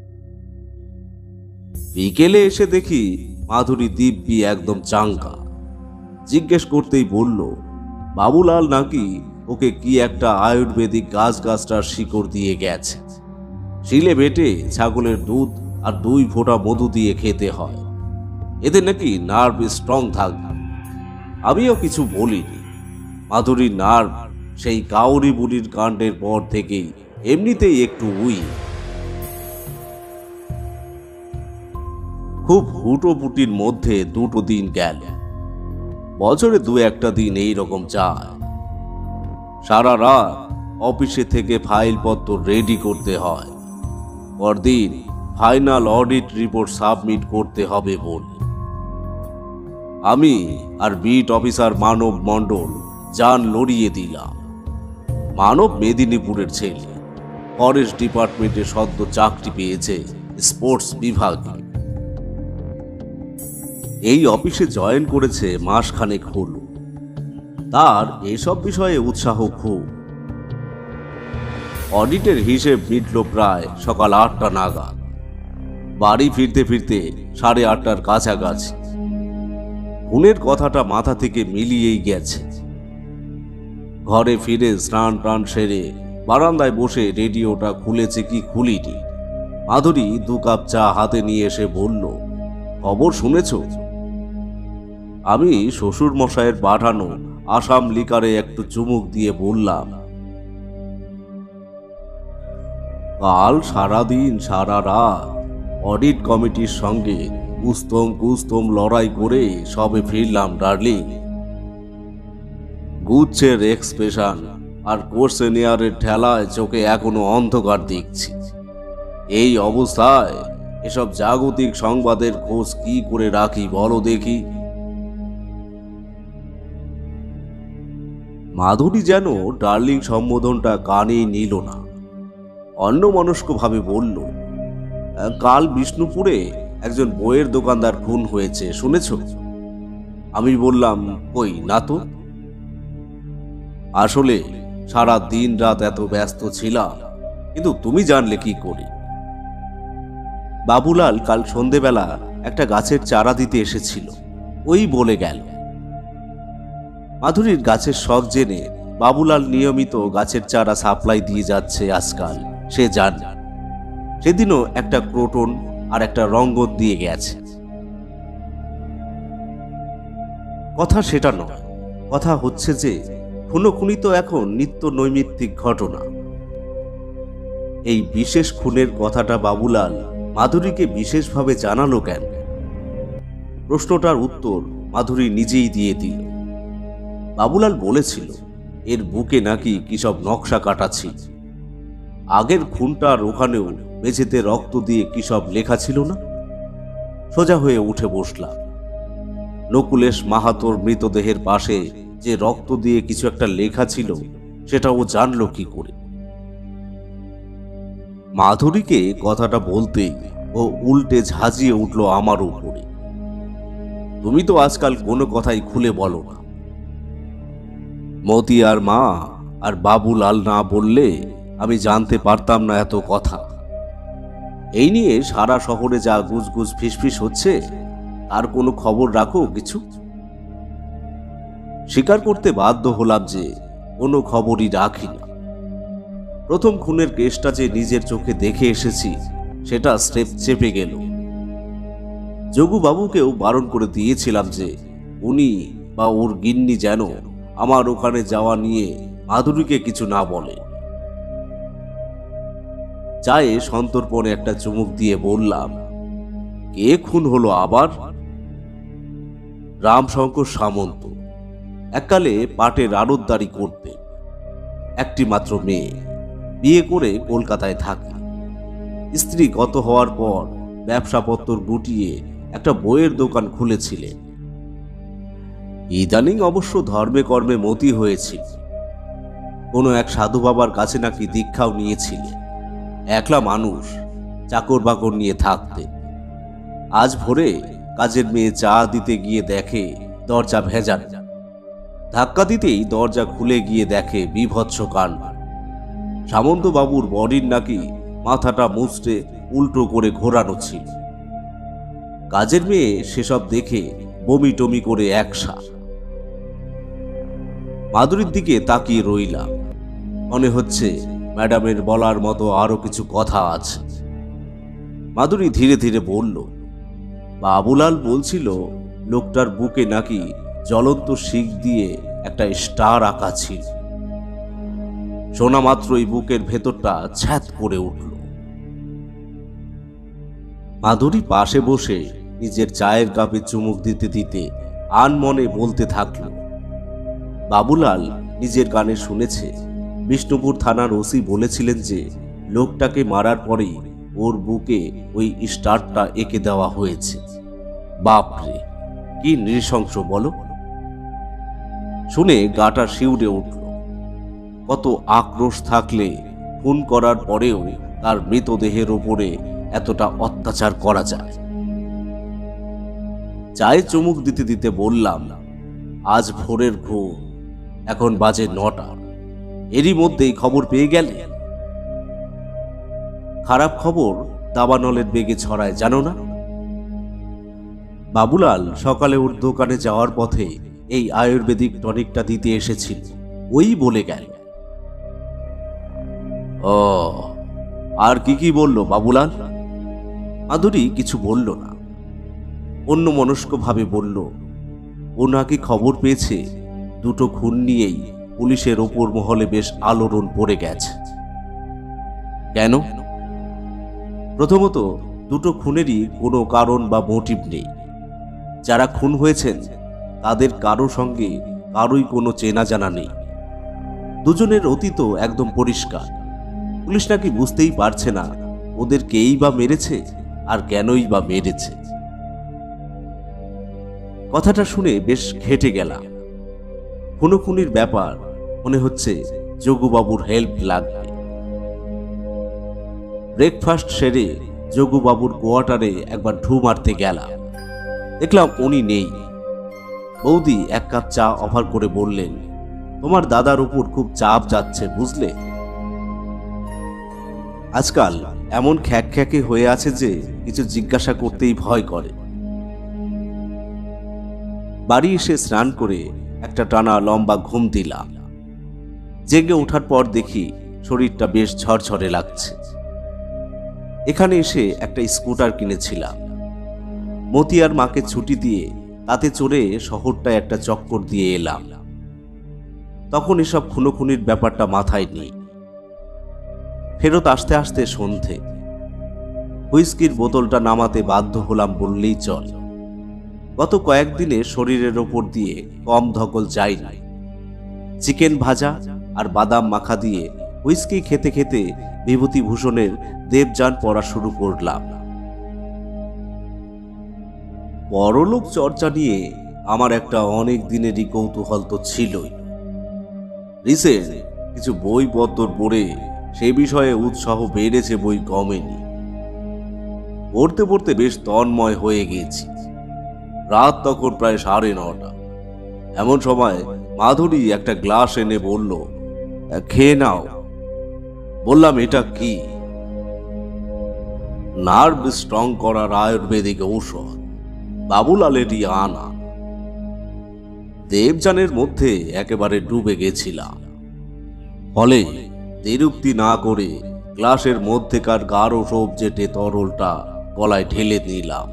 বিকেলে এসে দেখি মাধুরী দিব্যি একদম চাঙ্গা। জিজ্ঞেস করতেই বলল, বাবুলাল নাকি ওকে কি একটা আয়ুর্বেদিক গাছ গাছটার শিকড় দিয়ে গেছে। শিলে বেটে ছাগলের দুধ আর দুই ফোঁটা মধু দিয়ে খেতে হয়, এতে নাকি নার্ভ স্ট্রং থাকবে। আমিও কিছু বলিনি। মাধুরীর নার্ভ সেই কাউরি বুড়ির কাণ্ডের পর থেকেই এমনিতেই একটু উইক। খুব হুটোপুটির মধ্যে দুটো দিন গেল। বছরে দু একটা দিন এই রকম যায়। সারা রাত অফিসে থেকে ফাইলপত্র রেডি করতে হয়, পরদিন ফাইনাল অডিট রিপোর্ট সাবমিট করতে হবে বলে। আমি আর বিট অফিসার মানব মণ্ডল জান লড়িয়ে দিলাম। মানব মেদিনীপুরের ছেলে, ফরেস্ট ডিপার্টমেন্টে সদ্য চাকরি পেয়েছে স্পোর্টস বিভাগে। এই অফিসে জয়েন করেছে মাসখানেক হলো। তার এসব বিষয়ে উৎসাহ খুব। অডিটের হিসেব মিটল প্রায় সকাল আটটা নাগাদ। বাড়ি ফিরতে ফিরতে সাড়ে আটটার কাছাকাছি। খুনের কথাটা মাথা থেকে মিলিয়েই গেছে। ঘরে ফিরে স্নান টান সেরে বারান্দায় বসে রেডিওটা খুলেছে কি খুলিনি, মাধুরী দু কাপ চা হাতে নিয়ে এসে বলল, খবর শুনেছ? আমি শ্বশুর মশাইয়ের পাঠানো আসাম লিকারে একটু চুমুক দিয়ে বললাম, কাল সারাদিন সারা রাত অডিট কমিটির সঙ্গে কুস্তম কুস্তম লড়াই করে সবে ফিরলাম ডার্লিং। গুচ্ছের এক্সপ্রেশন আর কোর্সেনিয়ারের ঠেলায় চোখে এখনো অন্ধকার দেখছি। এই অবস্থায় এসব জাগতিক সংবাদের খোঁজ কি করে রাখি বলো দেখি? মাধুরী যেন ডার্লিং সম্বোধনটা কানেই নিল না, অন্যমনস্ক ভাবে বলল, কাল বিষ্ণুপুরে একজন বইয়ের দোকানদার খুন হয়েছে, শুনেছ? আমি বললাম, কই না তো। আসলে সারা দিন রাত এত ব্যস্ত ছিলাম, কিন্তু তুমি জানলে কি করে? বাবুলাল কাল সন্ধেবেলা একটা গাছের চারা দিতে এসেছিল, ওই বলে গেল। মাধুরীর গাছের শখ জেনে বাবুলাল নিয়মিত গাছের চারা সাপ্লাই দিয়ে যাচ্ছে আজকাল, সে জানে। সেদিনও একটা ক্রোটন আর একটা রঙ্গন দিয়ে গেছে। কথা সেটা নয়, কথা হচ্ছে যে খুনোখুনি তো এখন নিত্য নৈমিত্তিক ঘটনা। এই বিশেষ খুনের কথাটা বাবুলাল মাধুরীকে বিশেষভাবে জানালো কেন? প্রশ্নটার উত্তর মাধুরী নিজেই দিয়ে দিল। বাবুলাল বলেছিল এর বুকে নাকি কি সব নকশা কাটা ছিল। আগের খুনটার ওখানেও মেঝেতে রক্ত দিয়ে কি সব লেখা ছিল না। সোজা হয়ে উঠে বসলাম। নকুলেশ মাহাতোর মৃতদেহের পাশে যে রক্ত দিয়ে কিছু একটা লেখা ছিল সেটা ও জানলো কি করে? মাধুরীকে কথাটা বলতেই ও উল্টে ঝাঁঝিয়ে উঠল আমার উপরে। তুমি তো আজকাল কোনো কথাই খুলে বলো না। মতি আর মা আর বাবুলাল না বললে আমি জানতে পারতাম না এত কথা। এই নিয়ে সারা শহরে যা গুজগুজ ফিসফিস হচ্ছে তার কোনো খবর রাখো কিছু? স্বীকার করতে বাধ্য হলাম যে কোনো খবরই রাখি না। প্রথম খুনের কেসটা যে নিজের চোখে দেখে এসেছি সেটা স্টেপ চেপে গেল। যোগুবাবুকেও বারণ করে দিয়েছিলাম যে উনি বা ওর গিন্নি যেন আমার ওখানে যাওয়া নিয়ে মাধুরীকে কিছু না বলে। চায়ে সন্তর্পণে একটা চুমুক দিয়ে বললাম, কে খুন হলো আবার? রামশঙ্কর সামন্ত। এককালে পাটের আড়তদারি করতেন। একটি মাত্র মেয়ে, বিয়ে করে কলকাতায় থাকে। স্ত্রী গত হওয়ার পর ব্যবসাপত্র গুটিয়ে একটা বইয়ের দোকান খুলেছিলেন। ইদানিং অবশ্য ধর্মে কর্মে মতি হয়েছিল। কোনো এক সাধু বাবার কাছে নাকি দীক্ষাও নিয়েছিলেন। একলা মানুষ, চাকর বাকর নিয়ে থাকতেন। আজ ভোরে কাজের মেয়ে চা দিতে গিয়ে দেখে দরজা ভেজানো। ধাক্কা দিতেই দরজা খুলে গিয়ে দেখে বীভৎস কাণ্ড। সামন্ত বাবুর বডির নাকি মাথাটা মুচড়ে উল্টো করে ঘোরানো ছিল। কাজের মেয়ে সেসব দেখে বমি টমি করে একসা। মাধুরীর দিকে তাকিয়ে রইলাম। মনে হচ্ছে ম্যাডামের বলার মতো আরো কিছু কথা আছে। মাধুরী ধীরে ধীরে বলল, বাবুলাল বলছিল লোকটার বুকে নাকি জ্বলন্ত শিক দিয়ে একটা স্টার আঁকা ছিল। শোনা মাত্রই বুকের ভেতরটা ছ্যাত করে উঠল। মাধুরী পাশে বসে নিজের চায়ের কাপে চুমুক দিতে দিতে আনমনে বলতে থাকল, বাবুলাল নিজের কানে শুনেছে বিষ্ণুপুর থানার ওসি বলেছিলেন যে লোকটাকে মারার পরেই ওর বুকে ওই স্টারটা এঁকে দেওয়া হয়েছে। বাপরে, কি নৃশংস বলো! শুনে গাটা শিউরে উঠল। কত আক্রোশ থাকলে খুন করার পরেও তার মৃতদেহের ওপরে এতটা অত্যাচার করা যায়। চায়ে চুমুক দিতে দিতে বললাম, আজ ভোরের ঘুম, এখন বাজে নটা। এরই মধ্যেই খবর পেয়ে গেলে? খারাপ খবর দাবানলের বেগে ছড়ায় জানো না? বাবুলাল সকালে ওর দোকানে যাওয়ার পথে এই আয়ুর্বেদিক টনিকটা দিতে এসেছিল, ওই বলে গেল। ও, আর কি কি বলল বাবুলাল? মাধুরী কিছু বলল না। অন্য মনস্কভাবে বলল, ও নাকি খবর পেয়েছে দুটো খুন নিয়েই পুলিশের ওপর মহলে বেশ আলোড়ন পড়ে গেছে। কেন? প্রথমত, দুটো খুনেরই কোনো কারণ বা মোটিভ নেই। যারা খুন হয়েছেন তাদের কারো সঙ্গে কারোই কোনো চেনা জানা নেই। দুজনের অতীত একদম পরিষ্কার। পুলিশ নাকি বুঝতেই পারছে না ওদের কেই বা মেরেছে আর কেনই বা মেরেছে। কথাটা শুনে বেশ ঘেঁটে গেলাম। খুনোখুনির ব্যাপার মনে হচ্ছে যোগুবাবুর হেল্প লাগবে। ব্রেকফাস্ট সেরে যোগুবাবুর কোয়ার্টারে একবার ঢু মারতে গেলাম। দেখলাম উনি নেই। বৌদি এক কাপ চা অফার করে বললেন, তোমার দাদার উপর খুব চাপ যাচ্ছে বুঝলে। আজকাল এমন খ্যাক খ্যাকে হয়ে আছে যে কিছু জিজ্ঞাসা করতেই ভয় করে। বাড়ি এসে স্নান করে একটা টানা লম্বা ঘুম দিলাম। জেগে ওঠার পর দেখি শরীরটা বেশ ঝরঝরে লাগছে। এখানে এসে একটা স্কুটার কিনেছিলাম। মতিয়ার মাকে ছুটি দিয়ে তাতে চড়ে শহরটায় একটা চক্কর দিয়ে এলাম। তখন এসব খুনোখুনির ব্যাপারটা মাথায় নেই। ফেরত আসতে আসতে সন্ধে। হুইস্কির বোতলটা নামাতে বাধ্য হলাম বললেই চল। গত কয়েকদিনে শরীরের ওপর দিয়ে কম ধকল যায়নি। চিকেন ভাজা আর বাদাম মাখা দিয়ে হুইস্কি খেতে খেতে বিভূতিভূষণের দেবযান পড়া শুরু করলাম। পরলোক চর্চা নিয়ে আমার একটা অনেক দিনেরই কৌতূহল তো ছিলই। রিসেন্ট কিছু বইপত্র পড়ে সে বিষয়ে উৎসাহ বেড়েছে, বই কমেনি। পড়তে পড়তে বেশ তন্ময় হয়ে গেছি। রাত তখন প্রায় সাড়ে নটা। এমন সময় মাধুরী একটা গ্লাস এনে বলল, খেয়ে নাও। বললাম, এটা কি? নার্ভ স্ট্রং করার আয়ুর্বেদিক ঔষধ, বাবুলালেরই আনা। দেবযানের মধ্যে একেবারে ডুবে গেছিলাম। ফলে দেরুক্তি না করে গ্লাসের মধ্যেকার গাঢ় সবজেটে তরলটা গলায় ঢেলে নিলাম।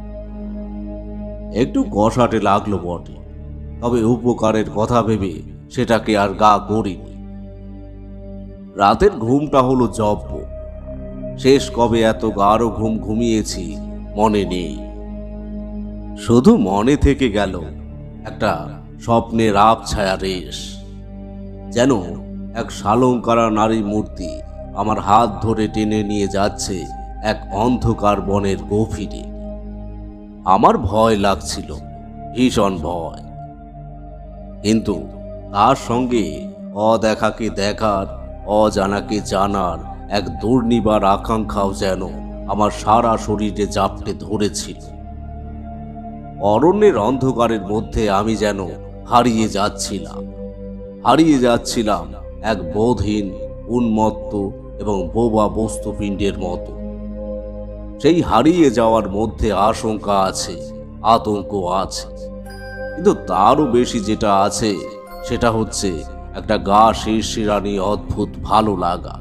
একটু কষাটে লাগলো বটে, তবে উপকারের কথা ভেবে সেটাকে আর গা করিনি। রাতের ঘুমটা হলো জব্ব। শেষ কবে এত গাঢ় ঘুম ঘুমিয়েছি মনে নেই। শুধু মনে থেকে গেল একটা স্বপ্নের আবছায়া রেশ, যেন এক শালঙ্কারা নারী মূর্তি আমার হাত ধরে টেনে নিয়ে যাচ্ছে এক অন্ধকার বনের গভীরে। আমার ভয় লাগছিল, ভীষণ ভয়। কিন্তু তার সঙ্গে অদেখাকে দেখার, অজানাকে জানার এক দুর্নিবার আকাঙ্ক্ষাও যেন আমার সারা শরীরে জাপটে ধরেছিল। অরণ্যের অন্ধকারের মধ্যে আমি যেন হারিয়ে যাচ্ছিলাম, হারিয়ে যাচ্ছিলাম এক বোধহীন, উন্মত্ত এবং বোবা বস্তুপিণ্ডের মতো। সেই হারিয়ে যাওয়ার মধ্যে আশঙ্কা আছে, আতঙ্ক আছে, কিন্তু তারও বেশি যেটা আছে সেটা হচ্ছে একটা গা শিরশিরানি অদ্ভুত ভালো লাগা।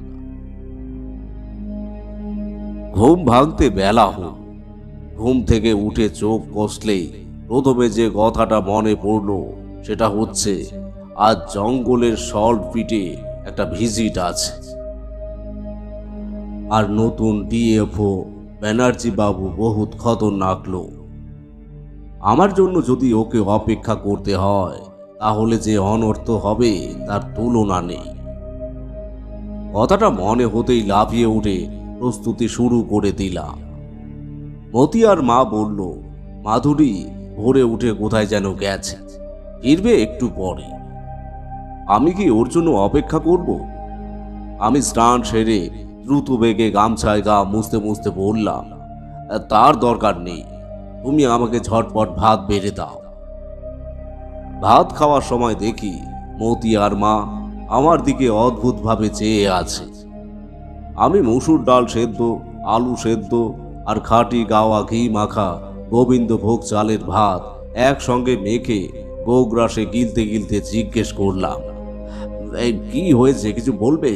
ঘুম ভাঙতে বেলা হল। ঘুম থেকে উঠে চোখ কষলেই প্রথমে যে কথাটা মনে পড়ল সেটা হচ্ছে আজ জঙ্গলের সল্ট পিটে একটা ভিজিট আছে। আর নতুন ডিএফও ব্যানার্জি বাবু বহুত খতরনাক লোক। আমার জন্য যদি ওকে অপেক্ষা করতে হয় তাহলে যে অনর্থ হবে তার তুলনা নেই। কথাটা মনে হতেই লাফিয়ে উঠে প্রস্তুতি শুরু করে দিলাম। মতিয়ার মা বলল, মাধুরী ভোরে উঠে কোথায় যেন গেছে, ফিরবে একটু পরে। আমি কি ওর জন্য অপেক্ষা করব? আমি স্নান সেরে দ্রুত বেগে গামছায় গা মুছতে মুছতে বললাম, তার দরকার নেই, তুমি আমাকে ঝটপট ভাত বেড়ে দাও। ভাত খাওয়ার সময় দেখি মতিয়ার মা আমার দিকে অদ্ভুতভাবে চেয়ে আছে। আমি মসুর ডাল সেদ্ধ, আলু সেদ্ধ আর খাঁটি গাওয়া ঘি মাখা গোবিন্দভোগ চালের ভাত একসঙ্গে মেখে গোগ্রাসে গিলতে গিলতে জিজ্ঞেস করলাম, এই কি হয়েছে, কিছু বলবে?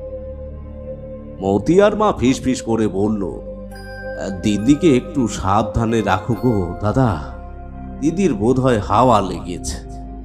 মতিয়ার মা ফিস ফিস করে বলল, দিদিকে একটু সাবধানে রাখো গো দাদা, দিদির বোধহয় হাওয়া লেগেছে।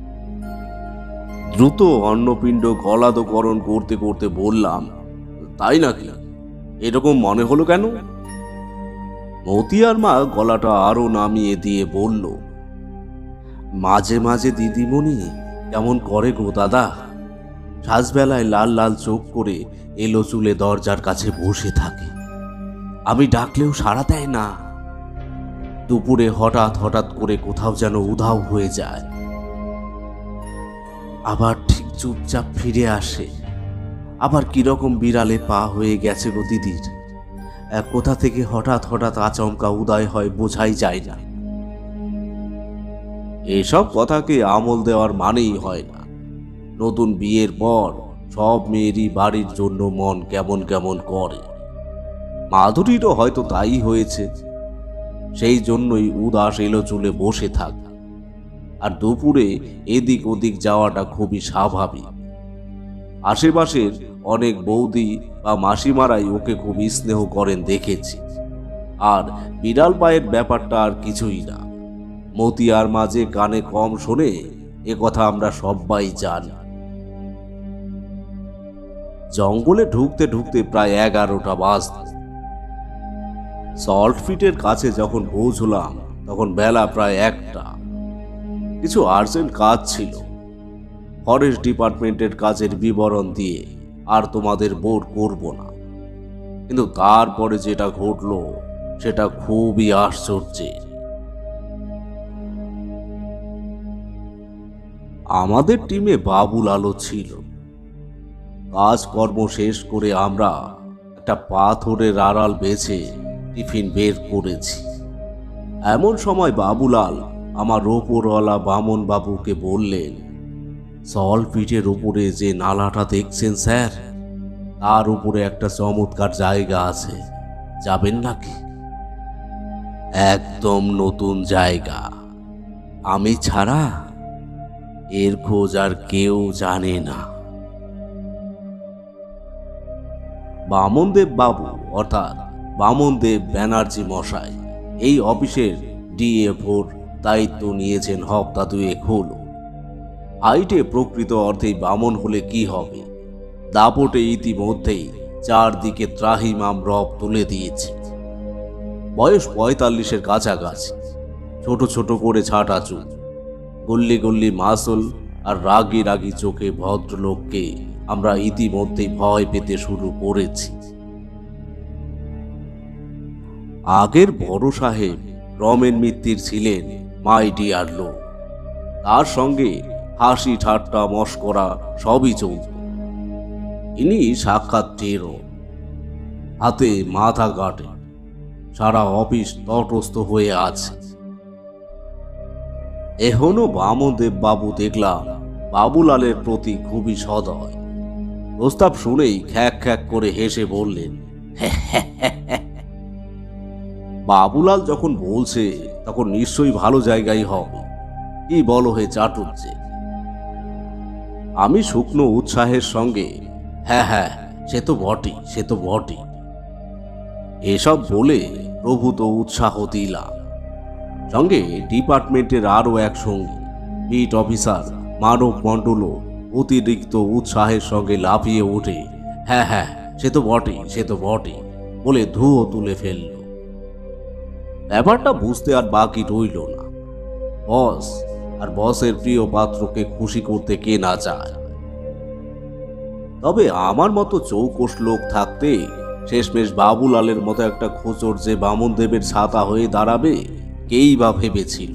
দ্রুত অন্নপিণ্ড গলাদকরণ করতে করতে বললাম, তাই নাকি? এরকম মনে হলো কেন? মতিয়ার মা গলাটা আরো নামিয়ে দিয়ে বলল, মাঝে মাঝে দিদিমণি কেমন করে গো দাদা, সাজবেলায় লাল লাল চোখ করে এলো চুলে দরজার কাছে বসে থাকে, আমি ডাকলেও সাড়া দেয় না। দুপুরে হঠাৎ হঠাৎ করে কোথাও যেন উধাও হয়ে যায়, আবার ঠিক চুপচাপ ফিরে আসে। আবার কিরকম বিড়ালে পা হয়ে গেছে গো দিদির, কোথা থেকে হঠাৎ হঠাৎ আচমকা উদয় হয় বোঝাই যায় না। এসব কথাকে আমল দেওয়ার মানেই হয় না। নতুন বিয়ের পর সব মেয়েরই বাড়ির জন্য মন কেমন কেমন করে। মাধুরীরও হয়তো তাই হয়েছে। সেই জন্যই উদাস এলো চুলে বসে থাকে, আর দুপুরে এদিক ওদিক যাওয়াটা খুবই স্বাভাবিক। আশেপাশের অনেক বৌদি বা মাসিমারাই ওকে খুব স্নেহ করেন দেখেছি। আর বিড়াল পায়ের ব্যাপারটা আর কিছুই না। মতিয়ার মাঝে কানে কম শোনে এ কথা আমরা সবাই জানি। জঙ্গলে ঢুকতে ঢুকতে প্রায় এগারোটা বাজত। সল্ট ফিটের কাছে যখন পৌঁছলাম তখন বেলা প্রায় একটা। কিছু আর্জেন্ট কাজ ছিল। ফরেস্ট ডিপার্টমেন্টের কাজের বিবরণ দিয়ে আর তোমাদের বোর করব না, কিন্তু তারপরে যেটা ঘটলো সেটা খুবই আশ্চর্যের। আমাদের টিমে বাবুল আলো ছিল। কাজকর্ম শেষ করে আমরা একটা পাথরের আড়াল বেছে টিফিন বের করেছি। এমন সময় বাবুলাল আমার ওপরওয়ালা বামন বাবুকে বললেন, সল্টপিটের উপরে যে নালাটা দেখছেন স্যার, তার উপরে একটা চমৎকার জায়গা আছে, যাবেন নাকি? একদম নতুন জায়গা, আমি ছাড়া এর খোঁজ আর কেউ জানে না। বামনদেব বাবু অর্থাৎ বামনদেব ব্যানার্জি মশাই এই অফিসের ডিএফওর দায়িত্ব নিয়েছেন হপ্তা দুয়েক হল। হাইটে প্রকৃত অর্থেই বামন হলে কি হবে, দাপটে ইতিমধ্যেই চারদিকে ত্রাহিমাম রব তুলে দিয়েছে। বয়স পঁয়তাল্লিশের কাছাকাছি, ছোট ছোট করে ছাটা চুল, গল্লি গল্লি মাসল আর রাগি রাগি চোখে ভদ্রলোককে আমরা ইতিমধ্যেই ভয় পেতে শুরু করেছি। আগের বড় সাহেব রমেন মিত্তির ছিলেন মাই ডিয়ার লোক। তার সঙ্গে হাসি ঠাট্টা মশকরা সবই চলত। ইনি সাক্ষাৎ টেরো, হাতে মাথা কাটে, সারা অফিস তটস্থ হয়ে আছে। এখনো বামনদেব বাবু দেখলাম বাবুলালের প্রতি খুবই সদয়। প্রস্তাব শুনেই খ্যাক খ্যাক করে হেসে বললেন, বাবুলাল যখন বলছে তখন নিশ্চয়ই ভালো জায়গায় হবে, কি বলো হে চাটুর্যে? আমি শুকনো উৎসাহের সঙ্গে হ্যাঁ হ্যাঁ সে তো বটে, সে তো বটে এসব বলে প্রভূত উৎসাহ দিলাম। সঙ্গে ডিপার্টমেন্টের আরও এক সঙ্গী বিট অফিসার মানব মণ্ডলও অতিরিক্ত উৎসাহের সঙ্গে লাফিয়ে উঠে হ্যাঁ হ্যাঁ সে তো বটে, সে তো বটে বলে ধুয়ো তুলে ফেলল। ব্যাপারটা বুঝতে আর বাকি রইল না। বস আর বসের প্রিয় পাত্রকে খুশি করতে কে না চায়? তবে আমার মতো চৌকস লোক থাকতে শেষমেশ বাবুলালের মতো একটা খোঁচর যে বামনদেবের ছাতা হয়ে দাঁড়াবে কেই বা ভেবেছিল।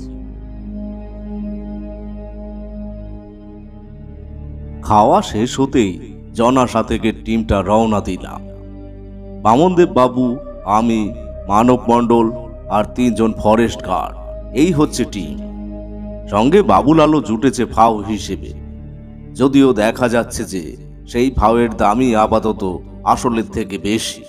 খাওয়া শেষ হতেই জনাশা থেকে টিমটা রওনা দিলাম। বামনদেব বাবু, আমি, মানব মণ্ডল আর তিনজন ফরেস্ট গার্ড, এই হচ্ছে টিম। সঙ্গে বাবুলালও জুটেছে ফাও হিসেবে, যদিও দেখা যাচ্ছে যে সেই ফাওয়ের দামই আপাতত আসলের থেকে বেশি।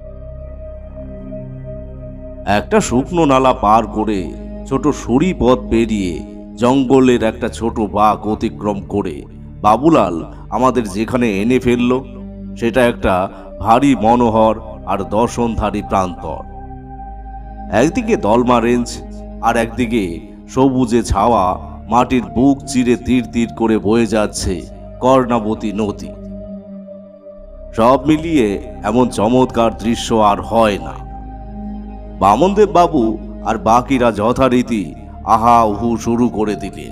একটা শুকনো নালা পার করে ছোট সরু পথ পেরিয়ে জঙ্গলের একটা ছোট বাঁক অতিক্রম করে বাবুলাল আমাদের যেখানে এনে ফেলল সেটা একটা ভারী মনোহর আর দর্শনধারী প্রান্তর। একদিকে দলমা রেঞ্জ আর একদিকে সবুজে ছাওয়া মাটির বুক চিরে তীর তীর করে বয়ে যাচ্ছে কর্ণাবতী নদী। সব মিলিয়ে এমন চমৎকার দৃশ্য আর হয় না। বামনদেব বাবু আর বাকিরা যথারীতি আহা উহু শুরু করে দিলেন।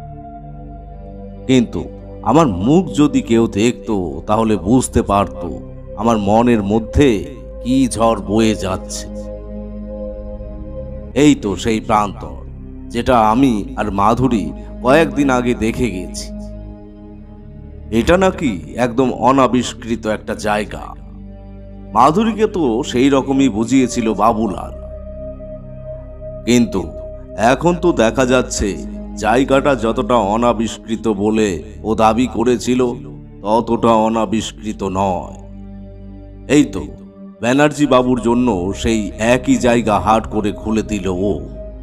কিন্তু আমার মুখ যদি কেউ দেখতো তাহলে বুঝতে পারত আমার মনের মধ্যে কি ঝড় বয়ে যাচ্ছে। এই তো সেই প্রান্তর যেটা আমি আর মাধুরী কয়েকদিন আগে দেখে গেছি। এটা নাকি একদম অনাবিষ্কৃত একটা জায়গা। মাধুরীকে তো সেই রকমই বুঝিয়েছিল বাবুলাল, কিন্তু এখন তো দেখা যাচ্ছে জায়গাটা যতটা অনাবিষ্কৃত বলে ও দাবি করেছিল ততটা অনাবিষ্কৃত নয়। এই তো ব্যানার্জি বাবুর জন্য সেই একই জায়গা হাট করে খুলে দিল ও।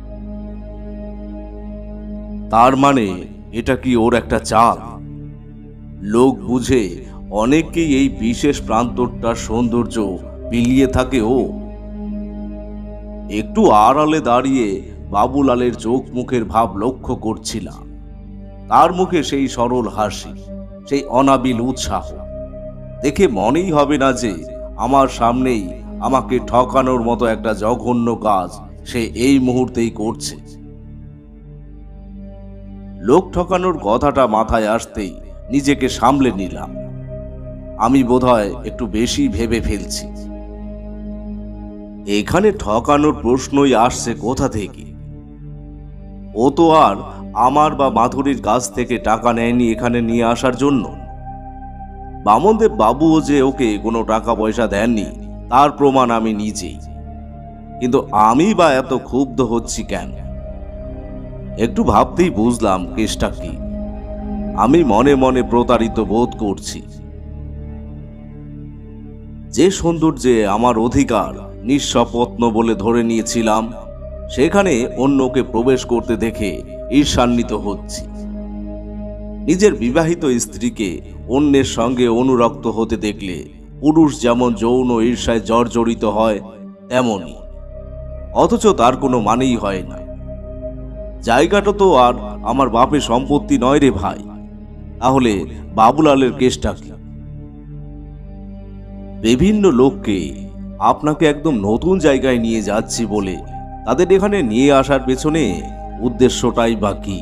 তার মানে এটা কি ওর একটা চাল? লোক বুঝে অনেকেই এই বিশেষ প্রান্তরটার সৌন্দর্য বিলিয়ে থাকে ও। একটু আড়ালে দাঁড়িয়ে বাবুলালের চোখ মুখের ভাব লক্ষ্য করছিলাম। তার মুখে সেই সরল হাসি, সেই অনাবিল উৎসাহ দেখে মনেই হবে না যে আমার সামনেই আমাকে ঠকানোর মতো একটা জঘন্য কাজ সে এই মুহূর্তেই করছে। লোক ঠকানোর কথাটা মাথায় আসতেই নিজেকে সামলে নিলাম। আমি বোধহয় একটু বেশি ভেবে ফেলছি। এখানে ঠকানোর প্রশ্নই আসছে কোথা থেকে? ও তো আর আমার বা মাধুরীর কাছ থেকে টাকা নেয়নি এখানে নিয়ে আসার জন্য। বামনদেব বাবুও যে ওকে কোনো টাকা পয়সা দেননি তার প্রমাণ আমি নিজেই। কিন্তু আমি বা এত ক্ষুব্ধ হচ্ছি কেন? একটু ভাবতেই বুঝলাম কেসটা কি। আমি মনে মনে প্রতারিত বোধ করছি। যে সৌন্দর্যে আমার অধিকার নিঃস্বপ্ন বলে ধরে নিয়েছিলাম, সেখানে অন্যকে প্রবেশ করতে দেখে ঈর্ষান্বিত হচ্ছি। নিজের বিবাহিত স্ত্রীকে অন্যের সঙ্গে অনুরক্ত হতে দেখলে পুরুষ যেমন যৌন ঈর্ষায় জর্জরিত হয় তেমনি, অথচ তার কোনো মানেই হয় না। জায়গাটা তো আর আমার বাপের সম্পত্তি নয় রে ভাই। তাহলে বাবুলালের কেসটা কি? বিভিন্ন লোককে আপনাকে একদম নতুন জায়গায় নিয়ে যাচ্ছি বলে তাদের এখানে নিয়ে আসার পেছনে উদ্দেশ্যটাই বা কি?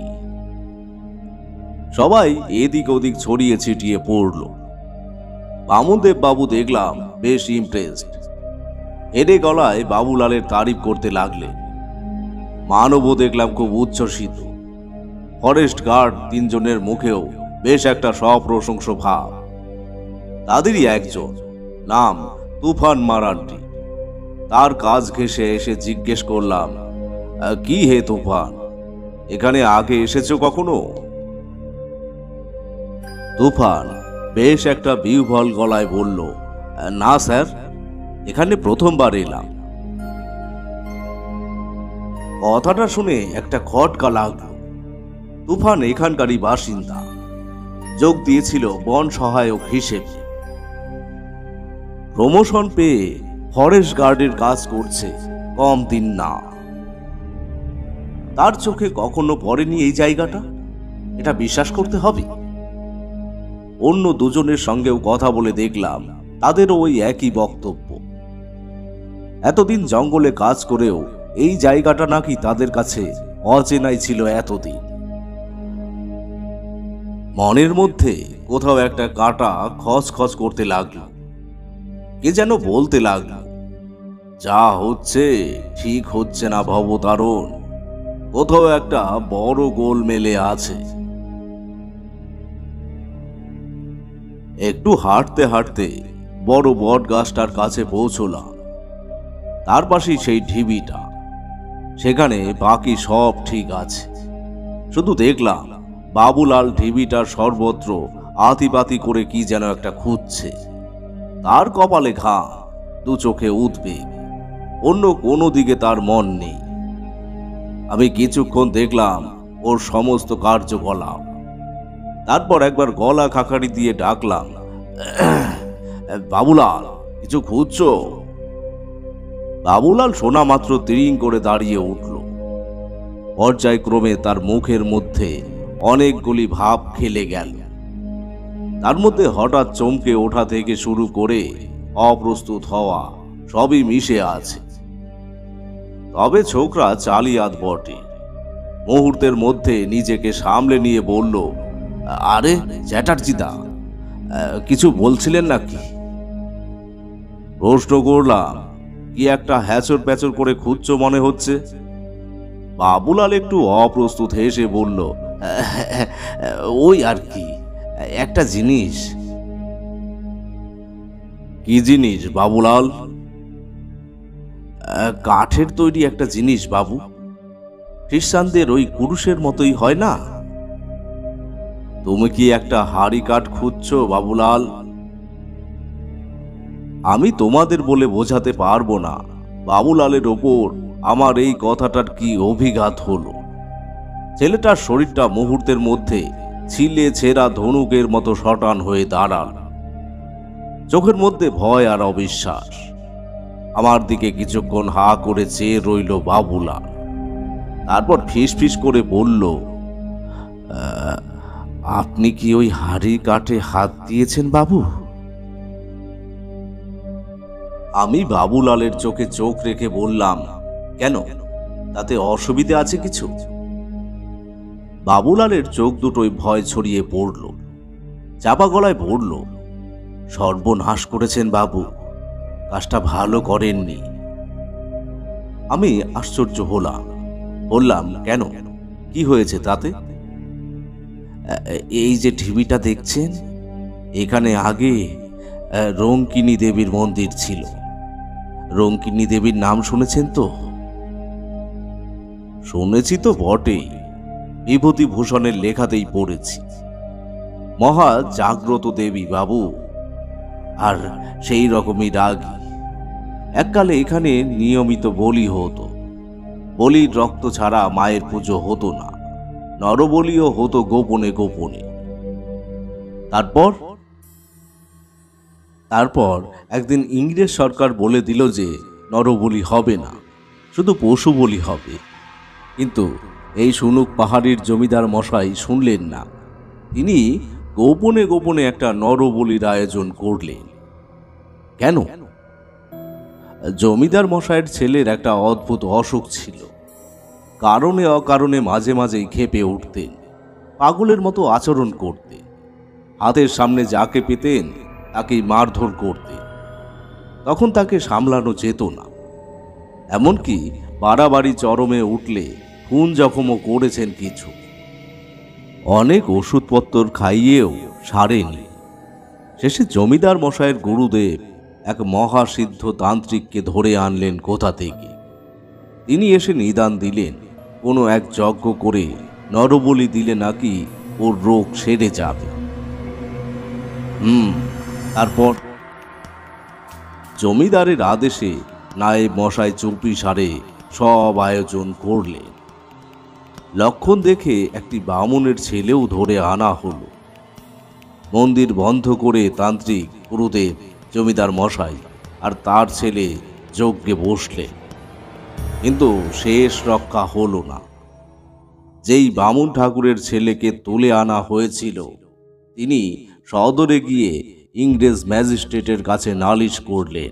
সবাই এদিক ওদিক ছড়িয়ে ছিটিয়ে পড়ল। বামনদেব বাবু দেখলাম বেশ ইমপ্রেসড। হেডে গলায় বাবুলালের তারিফ করতে লাগলেন। মানবও দেখলাম খুব উচ্ছ্বসিত। ফরেস্ট গার্ড তিনজনের মুখেও বেশ একটা সপ্রশংস ভাব। তাদেরই একজন, নাম তুফান মারান্ডি। তার কাজ ঘেঁষে এসে জিজ্ঞেস করলাম, কি হে তুফান, এখানে আগে এসেছো কখনো? তুফান বেশ একটা বিহ্বল গলায় বলল, না স্যার, এখানে প্রথমবার এলাম। কথাটা শুনে একটা খটকা লাগলো। তুফান এখানকারই বাসিন্দা, যোগ দিয়েছিল বন সহায়ক হিসেবে। প্রমোশন পেয়ে ফরেস্ট গার্ডের কাজ করছে কম দিন না। তার চোখে কখনো পড়েনি এই জায়গাটা? এটা বিশ্বাস করতে হবে। অন্য দুজনের সঙ্গেও কথা বলে দেখলাম তাদেরও ওই একই বক্তব্য। এতদিন জঙ্গলে কাজ করেও এই জায়গাটা নাকি তাদের কাছে অচেনাই ছিল এতদিন। মনের মধ্যে কোথাও একটা কাঁটা খচখচ করতে লাগলো। কে যেন বলতে লাগলো, যা হচ্ছে ঠিক হচ্ছে না ভবতারণ, কোথাও একটা বড় গোল মেলে আছে। একটু হাঁটতে হাঁটতে বড় বট গাছটার কাছে পৌঁছলাম। তার পাশেই সেই ঢিবিটা। সেখানে বাকি সব ঠিক আছে, শুধু দেখলাম বাবুলাল ঢিবিটার সর্বত্র আতিপাতি করে কি যেন একটা খুঁজছে। তার কপালে ঘাম, দু চোখে উদ্বেগ, অন্য কোনো দিকে তার মন নেই। আমি কিছুক্ষণ দেখলাম ওর সমস্ত কার্যকলাপ। তারপর একবার গলা খাকারি দিয়ে ডাকলাম, বাবুলাল, কিছু খুঁজছো? বাবুলাল শোনা মাত্র তিরিং করে দাঁড়িয়ে উঠল। পর্যায়ক্রমে তার মুখের মধ্যে অনেকগুলি ভাব খেলে গেল। তার মধ্যে হঠাৎ চমকে ওঠা থেকে শুরু করে অপ্রস্তুত হওয়া সবই মিশে আছে। তবে ছোকরা চালিয়াত বটে। মুহূর্তের মধ্যে নিজেকে সামলে নিয়ে বলল, আরে চ্যাটার্জিদা, কিছু বলছিলেন নাকি? প্রশ্ন করলাম, কি একটা হ্যাচর প্যাচর করে খুঁজছো মনে হচ্ছে। বাবুলাল একটু অপ্রস্তুত হেসে বলল, ওই আর কি, একটা জিনিস। কি জিনিস বাবুলাল? কাঠের তৈরি একটা জিনিস বাবু, খ্রিস্টানদের ওই কুরুশের মতোই হয় না? তুমি কি একটা হাড়ি কাঠ খুঁজছো বাবুলাল? আমি তোমাদের বলে বোঝাতে পারবো না বাবুলালের ওপর আমার এই কথাটার কি অভিঘাত হলো। ছেলেটার শরীরটা মুহূর্তের মধ্যে ছিলে ছেঁড়া ধনুকের মতো শটান হয়ে দাঁড়াল। চোখের মধ্যে ভয় আর অবিশ্বাস। আমার দিকে কিছুক্ষণ হা করে চেয়ে রইল বাবুলাল। তারপর ফিস ফিস করে বলল, আপনি কি ওই হাড়ি কাঠে হাত দিয়েছেন বাবু? আমি বাবুলালের চোখে চোখ রেখে বললাম, কেন, তাতে অসুবিধা আছে কিছু? বাবুলালের চোখ দুটোই ভয় ছড়িয়ে পড়ল। চাপা গলায় পড়ল, সর্বনাশ করেছেন বাবু, কাজটা ভালো করেননি। আমি আশ্চর্য হলাম, বললাম, কেন, কি হয়েছে তাতে? এই যে ঢিবিটা দেখছেন, এখানে আগে রঙ্কিনী দেবীর মন্দির ছিল। রঙ্কিনী দেবীর নাম শুনেছেন তো? শুনেছি তো বটেই, বিভূতিভূষণের লেখাতেই পড়েছি। মহা জাগ্রত দেবী বাবু, আর সেই রকমই রাগী। এককালে এখানে নিয়মিত বলি হতো। বলির রক্ত ছাড়া মায়ের পুজো হতো না, নরবলিও হতো গোপনে গোপনে। তারপর তারপর একদিন ইংরেজ সরকার বলে দিল যে নরবলি হবে না, শুধু পশু বলি হবে। কিন্তু এই শুনুক পাহাড়ির জমিদার মশাই শুনলেন না। তিনি গোপনে গোপনে একটা নরবলির আয়োজন করলেন। কেন? জমিদার মশাইয়ের ছেলের একটা অদ্ভুত অসুখ ছিল। কারণে অকারণে মাঝে মাঝেই ক্ষেপে উঠতেন, পাগলের মতো আচরণ করতেন। হাতের সামনে যাকে পেতেন তাকেই মারধর করতেন। তখন তাকে সামলানো যেত না। এমনকি বাড়াবাড়ি চরমে উঠলে খুন জখমও করেছেন কিছু। অনেক ওষুধপত্র খাইয়েও সারেনি। শেষে জমিদার মশাইয়ের গুরুদেব এক মহাসিদ্ধ তান্ত্রিককে ধরে আনলেন কোথা থেকে। তিনি এসে নিদান দিলেন, কোনো এক যজ্ঞ করে নরবলি দিলে নাকি ওর রোগ সেরে যাবে। হুম তারপর জমিদারের আদেশে নায়েব মশাই চুপি সারে সব আয়োজন করলেন। লক্ষণ দেখে একটি বামুনের ছেলেও ধরে আনা হলো। মন্দির বন্ধ করে তান্ত্রিক, গুরুদেব, জমিদার মশাই আর তার ছেলে যজ্ঞে বসলেন। কিন্তু শেষ রক্ষা হলো না। যেই বামুন ঠাকুরের ছেলেকে তুলে আনা হয়েছিল, তিনি সদরে গিয়ে ইংরেজ ম্যাজিস্ট্রেটের কাছে নালিশ করলেন।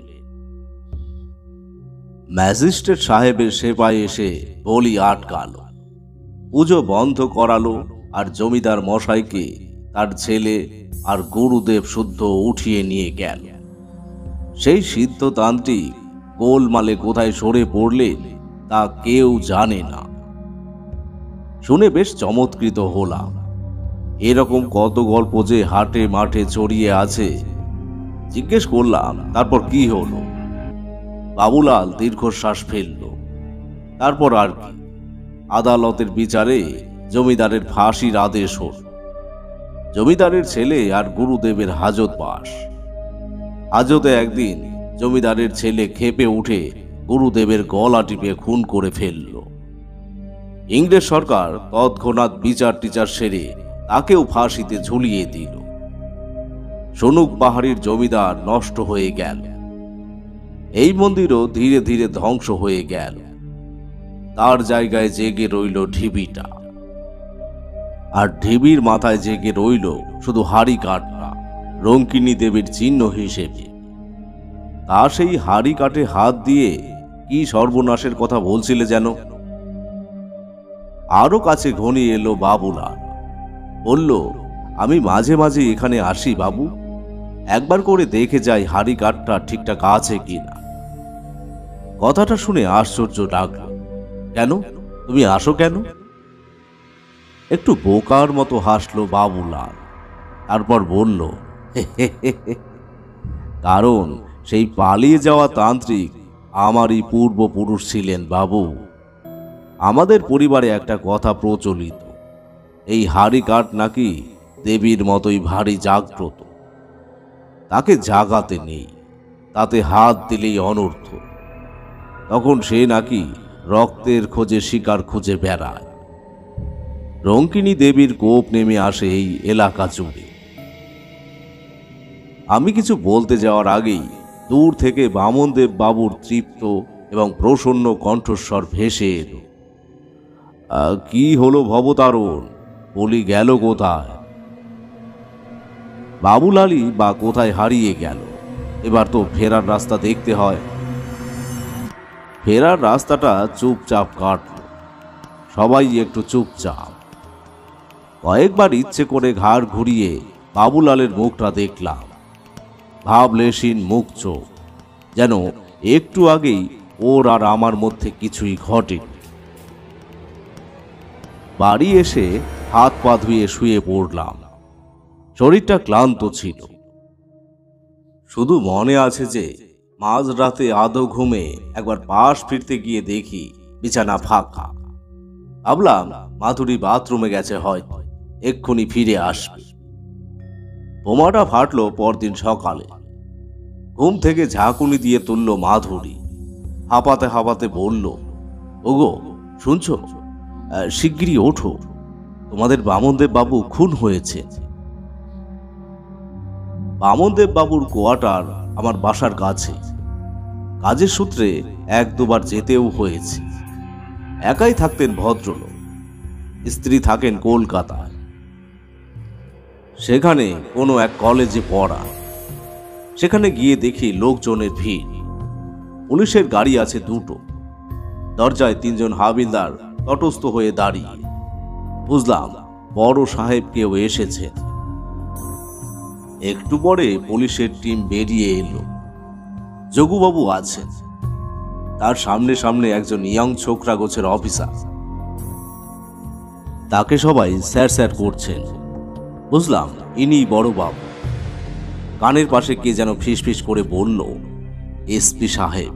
ম্যাজিস্ট্রেট সাহেবের সেবায় এসে বলি আটকালো, পুজো বন্ধ করালো, আর জমিদার মশাইকে তার ছেলে আর গুরুদেব শুদ্ধ উঠিয়ে নিয়ে গেল। সেই সিদ্ধতান্ত্রিক গোলমালে কোথায় সরে পড়লেন তা কেউ জানে না। শুনে বেশ চমৎকৃত হলাম। এরকম কত গল্প যে হাটে মাঠে ছড়িয়ে আছে। জিজ্ঞেস করলাম, তারপর কি হলো? বাবুলাল দীর্ঘশ্বাস ফেলল। তারপর আর কি, আদালতের বিচারে জমিদারের ফাঁসির আদেশ হল। জমিদারের ছেলে আর গুরুদেবের হাজত বাস। হাজতে একদিন জমিদারের ছেলে ক্ষেপে উঠে গুরুদেবের গলা টিপে খুন করে ফেলল। ইংরেজ সরকার তৎক্ষণাৎ বিচার টিচার সেরে তাকেও ফাঁসিতে ঝুলিয়ে দিল। সনুক পাহাড়ির জমিদার নষ্ট হয়ে গেল। এই মন্দিরও ধীরে ধীরে ধ্বংস হয়ে গেল। তার জায়গায় জেগে রইল ঢিবিটা। আর ঢিবির মাথায় জেগে রইল শুধু হাড়ি কাঠটা, রঙ্কিনী দেবীর চিহ্ন হিসেবে। তা সেই হাড়ি কাঠে হাত দিয়ে কি সর্বনাশের কথা বলছিলে যেন? আরো কাছে ঘনিয়ে এলো বাবুলাল। বলল, আমি মাঝে মাঝে এখানে আসি বাবু, একবার করে দেখে যাই হাড়ি কাঠটা ঠিকঠাক আছে কিনা। কথাটা শুনে আশ্চর্য লাগলো। কেন, তুমি আসো কেন? একটু বোকার মতো হাসলো বাবুলাল। তারপর বলল, কারণ সেই পালিয়ে যাওয়া তান্ত্রিক আমারই পূর্বপুরুষ ছিলেন বাবু। আমাদের পরিবারে একটা কথা প্রচলিত, এই হাড়ি কাঠ নাকি দেবীর মতোই ভারী জাগ্রত। তাকে জাগাতে নেই, তাতে হাত দিলেই অনর্থ। তখন সে নাকি রক্তের খোঁজে শিকার খুঁজে বেড়ায়। রঙ্কিনী দেবীর কোপ নেমে আসে এই এলাকা জুড়ে। আমি কিছু বলতে যাওয়ার আগেই দূর থেকে বামনদেব বাবুর তৃপ্ত এবং প্রসন্ন কণ্ঠস্বর ভেসে এলো। কি হলো ভবতারণ, বলি গেল কোথায়? বাবুলালই বা কোথায় হারিয়ে গেল? এবার তো ফেরার রাস্তা দেখতে হয়। ফেরার রাস্তাটা চুপচাপ কাটল, সবাই একটু চুপচাপ। কয়েকবার ইচ্ছে করে ঘাড় ঘুরিয়ে বাবুলালের মুখটা দেখলাম, ভাবলেশীন মুখ চোখ, যেন একটু আগেই ওর আর আমার মধ্যে কিছুই ঘটেনি। বাড়ি এসে হাত পা ধুয়ে শুয়ে পড়লাম। শরীরটা ক্লান্ত ছিল। শুধু মনে আছে যে মাঝরাতে আদো ঘুমে একবার পাশ ফিরতে গিয়ে দেখি বিছানা ফাঁকা। ভাবলাম মাধুরী বাথরুমে গেছে, হয়তো এক্ষুনি ফিরে আসবে। বোমাটা ফাটলো পরদিন সকালে। ঘুম থেকে ঝাঁকুনি দিয়ে তুলল মাধুরী। হাঁপাতে হাঁপাতে বলল, ওগো শুনছো, শিগগিরই ওঠো, তোমাদের বামনদেব বাবু খুন হয়েছে। বামনদেব বাবুর কোয়ার্টার আমার বাসার কাছে। কাজের সূত্রে এক দুবার যেতেও হয়েছে। একাই থাকতেন ভদ্রলোক, স্ত্রী থাকেন কলকাতায়। সেখানে কোনো এক কলেজে পড়া। সেখানে গিয়ে দেখি লোকজনের ভিড়। পুলিশের গাড়ি আছে দুটো। দরজায় তিনজন হাবিলদার তটস্থ হয়ে দাঁড়িয়ে। বুঝলাম বড় সাহেব কেউ এসেছে। একটু পরে পুলিশের টিম বেরিয়ে এলো। যোগুবাবু আছেন, তার সামনে সামনে একজন ইয়াং ছোকরা গোছের অফিসার। তাকে সবাই স্যার স্যার করছেন। বুঝলাম ইনি বড় বাবু। কানের পাশে কে যেন ফিসফিস করে বলল, এসপি সাহেব।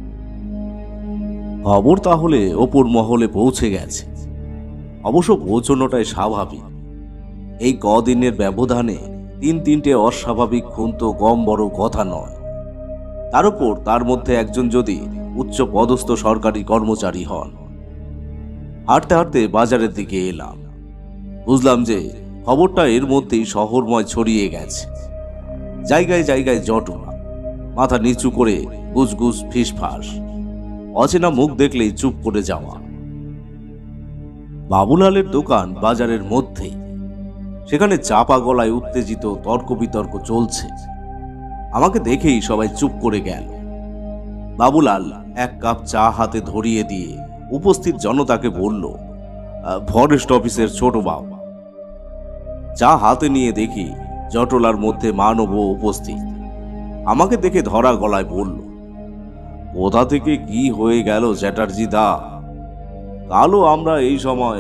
খবর তাহলে ওপর মহলে পৌঁছে গেছে। অবশ্য পৌঁছানোটাই স্বাভাবিক। এই কদিনের ব্যবধানে তিন তিনটে অস্বাভাবিক খুন তো কম বড় কথা নয়। তার উপর তার মধ্যে একজন যদি উচ্চ পদস্থ সরকারি কর্মচারী হন। হাঁটতে হাঁটতে বাজারের দিকে এলাম। বুঝলাম যে খবরটা এর মধ্যেই শহরময় ছড়িয়ে গেছে। জায়গায় জায়গায় জটলা, মাথা নিচু করে গুজগুজ ফিসফাস, অচেনা মুখ দেখলেই চুপ করে যাওয়া। বাবুলালের দোকান বাজারের মধ্যেই। সেখানে চাপা গলায় উত্তেজিত তর্ক বিতর্ক চলছে। আমাকে দেখেই সবাই চুপ করে গেল। বাবুলাল এক কাপ চা হাতে ধরিয়ে দিয়ে উপস্থিত জনতাকে বলল, ফরেস্ট অফিসের ছোট বাবু। চা হাতে নিয়ে দেখি জটলার মধ্যে মানব উপস্থিত। আমাকে দেখে ধরা গলায় বলল, কোথা থেকে কি হয়ে গেল চ্যাটার্জি দা? কালও আমরা এই সময়।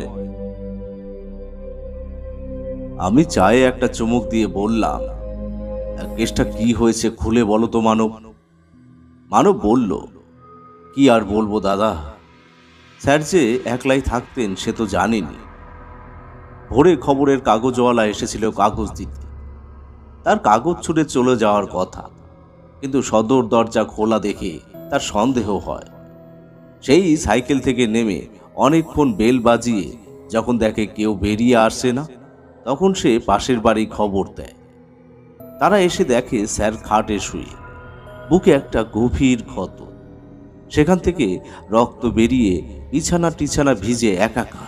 আমি চায়ে একটা চুমুক দিয়ে বললাম, কেসটা কি হয়েছে খুলে বলো তো মানব। মানব বলল, কি আর বলবো দাদা, স্যার যে একলাই থাকতেন সে তো জানিনি। ভোরে খবরের কাগজওয়ালা এসেছিল কাগজ দিতে। তার কাগজ ছুঁড়ে চলে যাওয়ার কথা, কিন্তু সদর দরজা খোলা দেখে তার সন্দেহ হয়। সেই সাইকেল থেকে নেমে অনেকক্ষণ বেল বাজিয়ে যখন দেখে কেউ বেরিয়ে আসছে না, তখন সে পাশের বাড়ি খবর দেয়। তারা এসে দেখে স্যার খাটে শুয়ে, বুকে একটা গভীর ক্ষত। সেখান থেকে রক্ত বেরিয়ে বিছানা টিছানা ভিজে একাকার।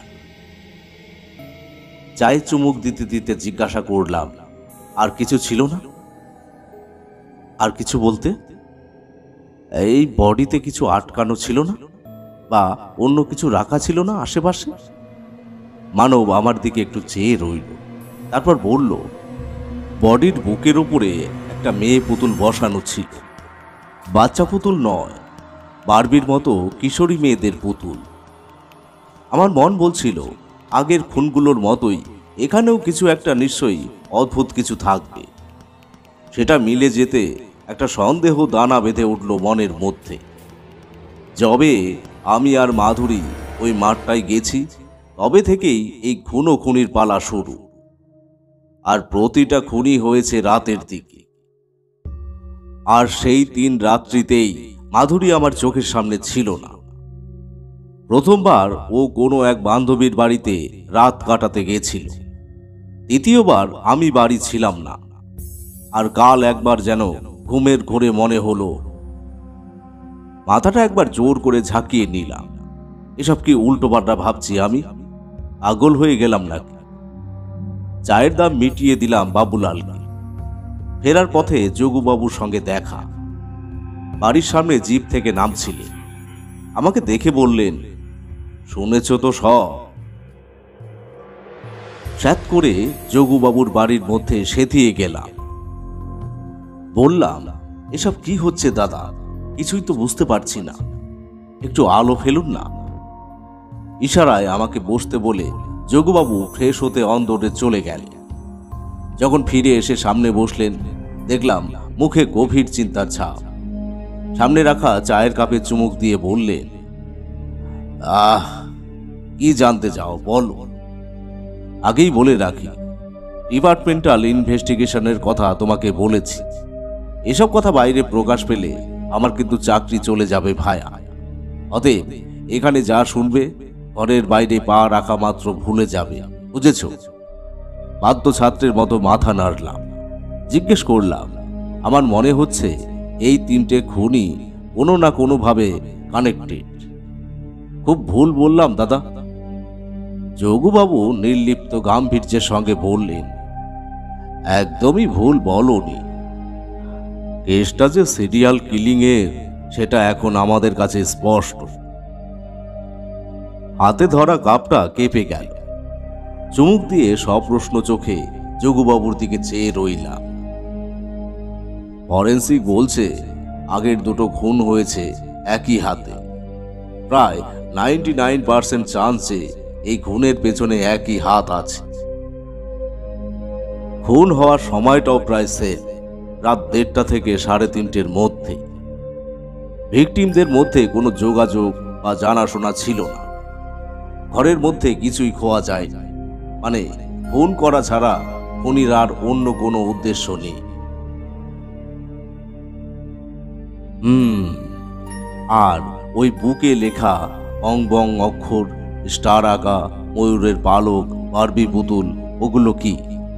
চায়ে চুমুক দিতে দিতে জিজ্ঞাসা করলাম, আর কিছু ছিল না? আর কিছু বলতে, এই বডিতে কিছু আটকানো ছিল না, বা অন্য কিছু রাখা ছিল না আশেপাশে? মানব আমার দিকে একটু চেয়ে রইল, তারপর বলল, বডির বুকের উপরে একটা মেয়ে পুতুল বসানো ছিল। বাচ্চা পুতুল নয়, বারবির মতো কিশোরী মেয়েদের পুতুল। আমার মন বলছিল আগের খুনগুলোর মতোই এখানেও কিছু একটা নিশ্চয়ই অদ্ভুত কিছু থাকবে। সেটা মিলে যেতে একটা সন্দেহ দানা বেঁধে উঠল মনের মধ্যে। যবে আমি আর মাধুরী ওই মাঠটায় গেছি, তবে থেকেই এই খুনো খুনির পালা শুরু। আর প্রতিটা খুনি হয়েছে রাতের দিকে। আর সেই তিন রাত্রিতেই মাধুরী আমার চোখের সামনে ছিল না। প্রথমবার ও কোনো এক বান্ধবীর বাড়িতে রাত কাটাতে গেছিল। দ্বিতীয়বার আমি বাড়ি ছিলাম না। আর কাল একবার যেন ঘুমের ঘোরে মনে হলো। মাথাটা একবার জোর করে ঝাঁকিয়ে নিলাম। এসব কি উল্টোপাল্টা ভাবছি আমি? পাগল হয়ে গেলাম নাকি? চায়ের দাম মিটিয়ে দিলাম বাবুলালকে। ফেরার পথে যোগুবাবুর সঙ্গে দেখা। বাড়ির সামনে জিপ থেকে নামছিলেন। আমাকে দেখে বললেন, শুনেছ তো সব? স্যাত করে যোগুবাবুর বাড়ির মধ্যে সেধিয়ে গেলাম। বললাম, এসব কি হচ্ছে দাদা? কিছুই তো বুঝতে পারছি না, একটু আলো ফেলুন না। ইশারায় আমাকে বসতে বলে যোগুবাবু ফ্রেশ হতে অন্দরে চলে গেলেন। যখন ফিরে এসে সামনে বসলেন, দেখলাম মুখে গভীর চিন্তার ছাপ। সামনে রাখা চায়ের কাপে চুমুক দিয়ে বললেন, আহ, কি জানতে চাও বলো। আগেই বলে রাখি, ডিপার্টমেন্টাল ইনভেস্টিগেশনের কথা তোমাকে বলেছি। এসব কথা বাইরে প্রকাশ পেলে আমার কিন্তু চাকরি চলে যাবে ভায়া। অতএব এখানে যা শুনবে ঘরের বাইরে পা রাখা মাত্র ভুলে যাবে, বুঝেছ? বাধ্য ছাত্রের মতো মাথা নাড়লাম। জিজ্ঞেস করলাম, আমার মনে হচ্ছে এই তিনটে খুনই কোনো না কোনোভাবে কানেক্টেড। খুব ভুল বললাম দাদা? যোগুবাবু নির্লিপ্ত গাম্ভীর্যের সঙ্গে বললেন, একদমই ভুল বলনি। কেসটা যে সিরিয়াল কিলিং এর সেটা এখন আমাদের কাছে স্পষ্ট। হাতে ধরা কাপটা কেঁপে গেল। চুমুক দিয়ে সপ্রশ্ন চোখে যোগুবাবুর দিকে চেয়ে রইলাম। ফরেন্সিক বলছে আগের দুটো খুন হয়েছে একই হাতে। প্রায় নাইনটি নাইন পার্সেন্ট চান্সে এই খুনের পেছনে একই হাত আছে। খুন হওয়ার সময়টাও প্রায় সেম, রাত দেড়টা থেকে সাড়ে তিনটের মধ্যে। ভিকটিমদের মধ্যে কোনো যোগাযোগ বা জানাশোনা ছিল না। ঘরের মধ্যে কিছুই খোয়া যায় না, মানে খুন করা ছাড়া খুনির আর অন্য কোনো উদ্দেশ্য নেই। হুম আর ওই বুকে লেখা অং বং অক্ষর, স্টার আগা, ময়ূরের পালক, বারবি পুতুল, ওগুলো কি?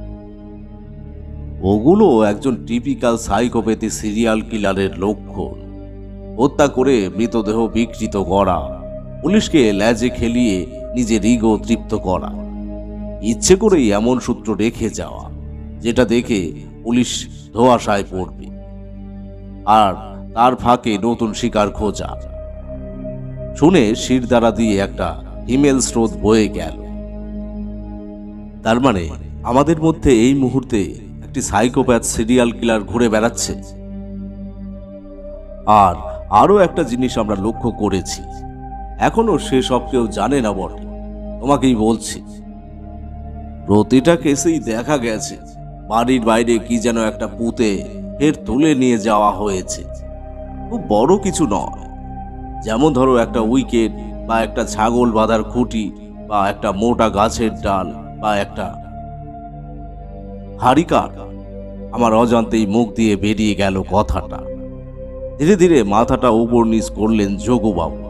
ওগুলো একজন টিপিক্যাল সাইকোপ্যাথি সিরিয়াল কিলারের লক্ষণ। হত্যা করে মৃতদেহ বিকৃত করা, পুলিশকে ল্যাজে খেলিয়ে নিজের ইগো তৃপ্ত করা, ইচ্ছে করেই এমন সূত্র রেখে যাওয়া যেটা দেখে পুলিশ ধোঁয়াশায় পড়বে, আর তার ফাঁকে নতুন শিকার খোঁজা। শুনে শিরদাঁড়া দিয়ে একটা হিমেল স্রোত বয়ে গেল। তার মানে আমাদের মধ্যে এই মুহূর্তে একটি সাইকোপ্যাথ সিরিয়াল কিলার ঘুরে বেড়াচ্ছে। আর আরো একটা জিনিস আমরা লক্ষ্য করেছি, এখনো সেসব কেউ জানে না বটে, তোমাকেই বলছি। প্রতিটা কেসেই দেখা গেছে বাড়ির বাইরে কি যেন একটা পুঁতে ফের তুলে নিয়ে যাওয়া হয়েছে। খুব বড় কিছু নয়, যেমন ধরো একটা উইকেট বা একটা ছাগল বাঁধার খুঁটি বা একটা মোটা গাছের ডাল বা একটা হারিকার। আমার অজান্তেই মুখ দিয়ে বেরিয়ে গেল কথাটা। ধীরে ধীরে মাথাটা উপর নিচ করলেন যোগুবাবু।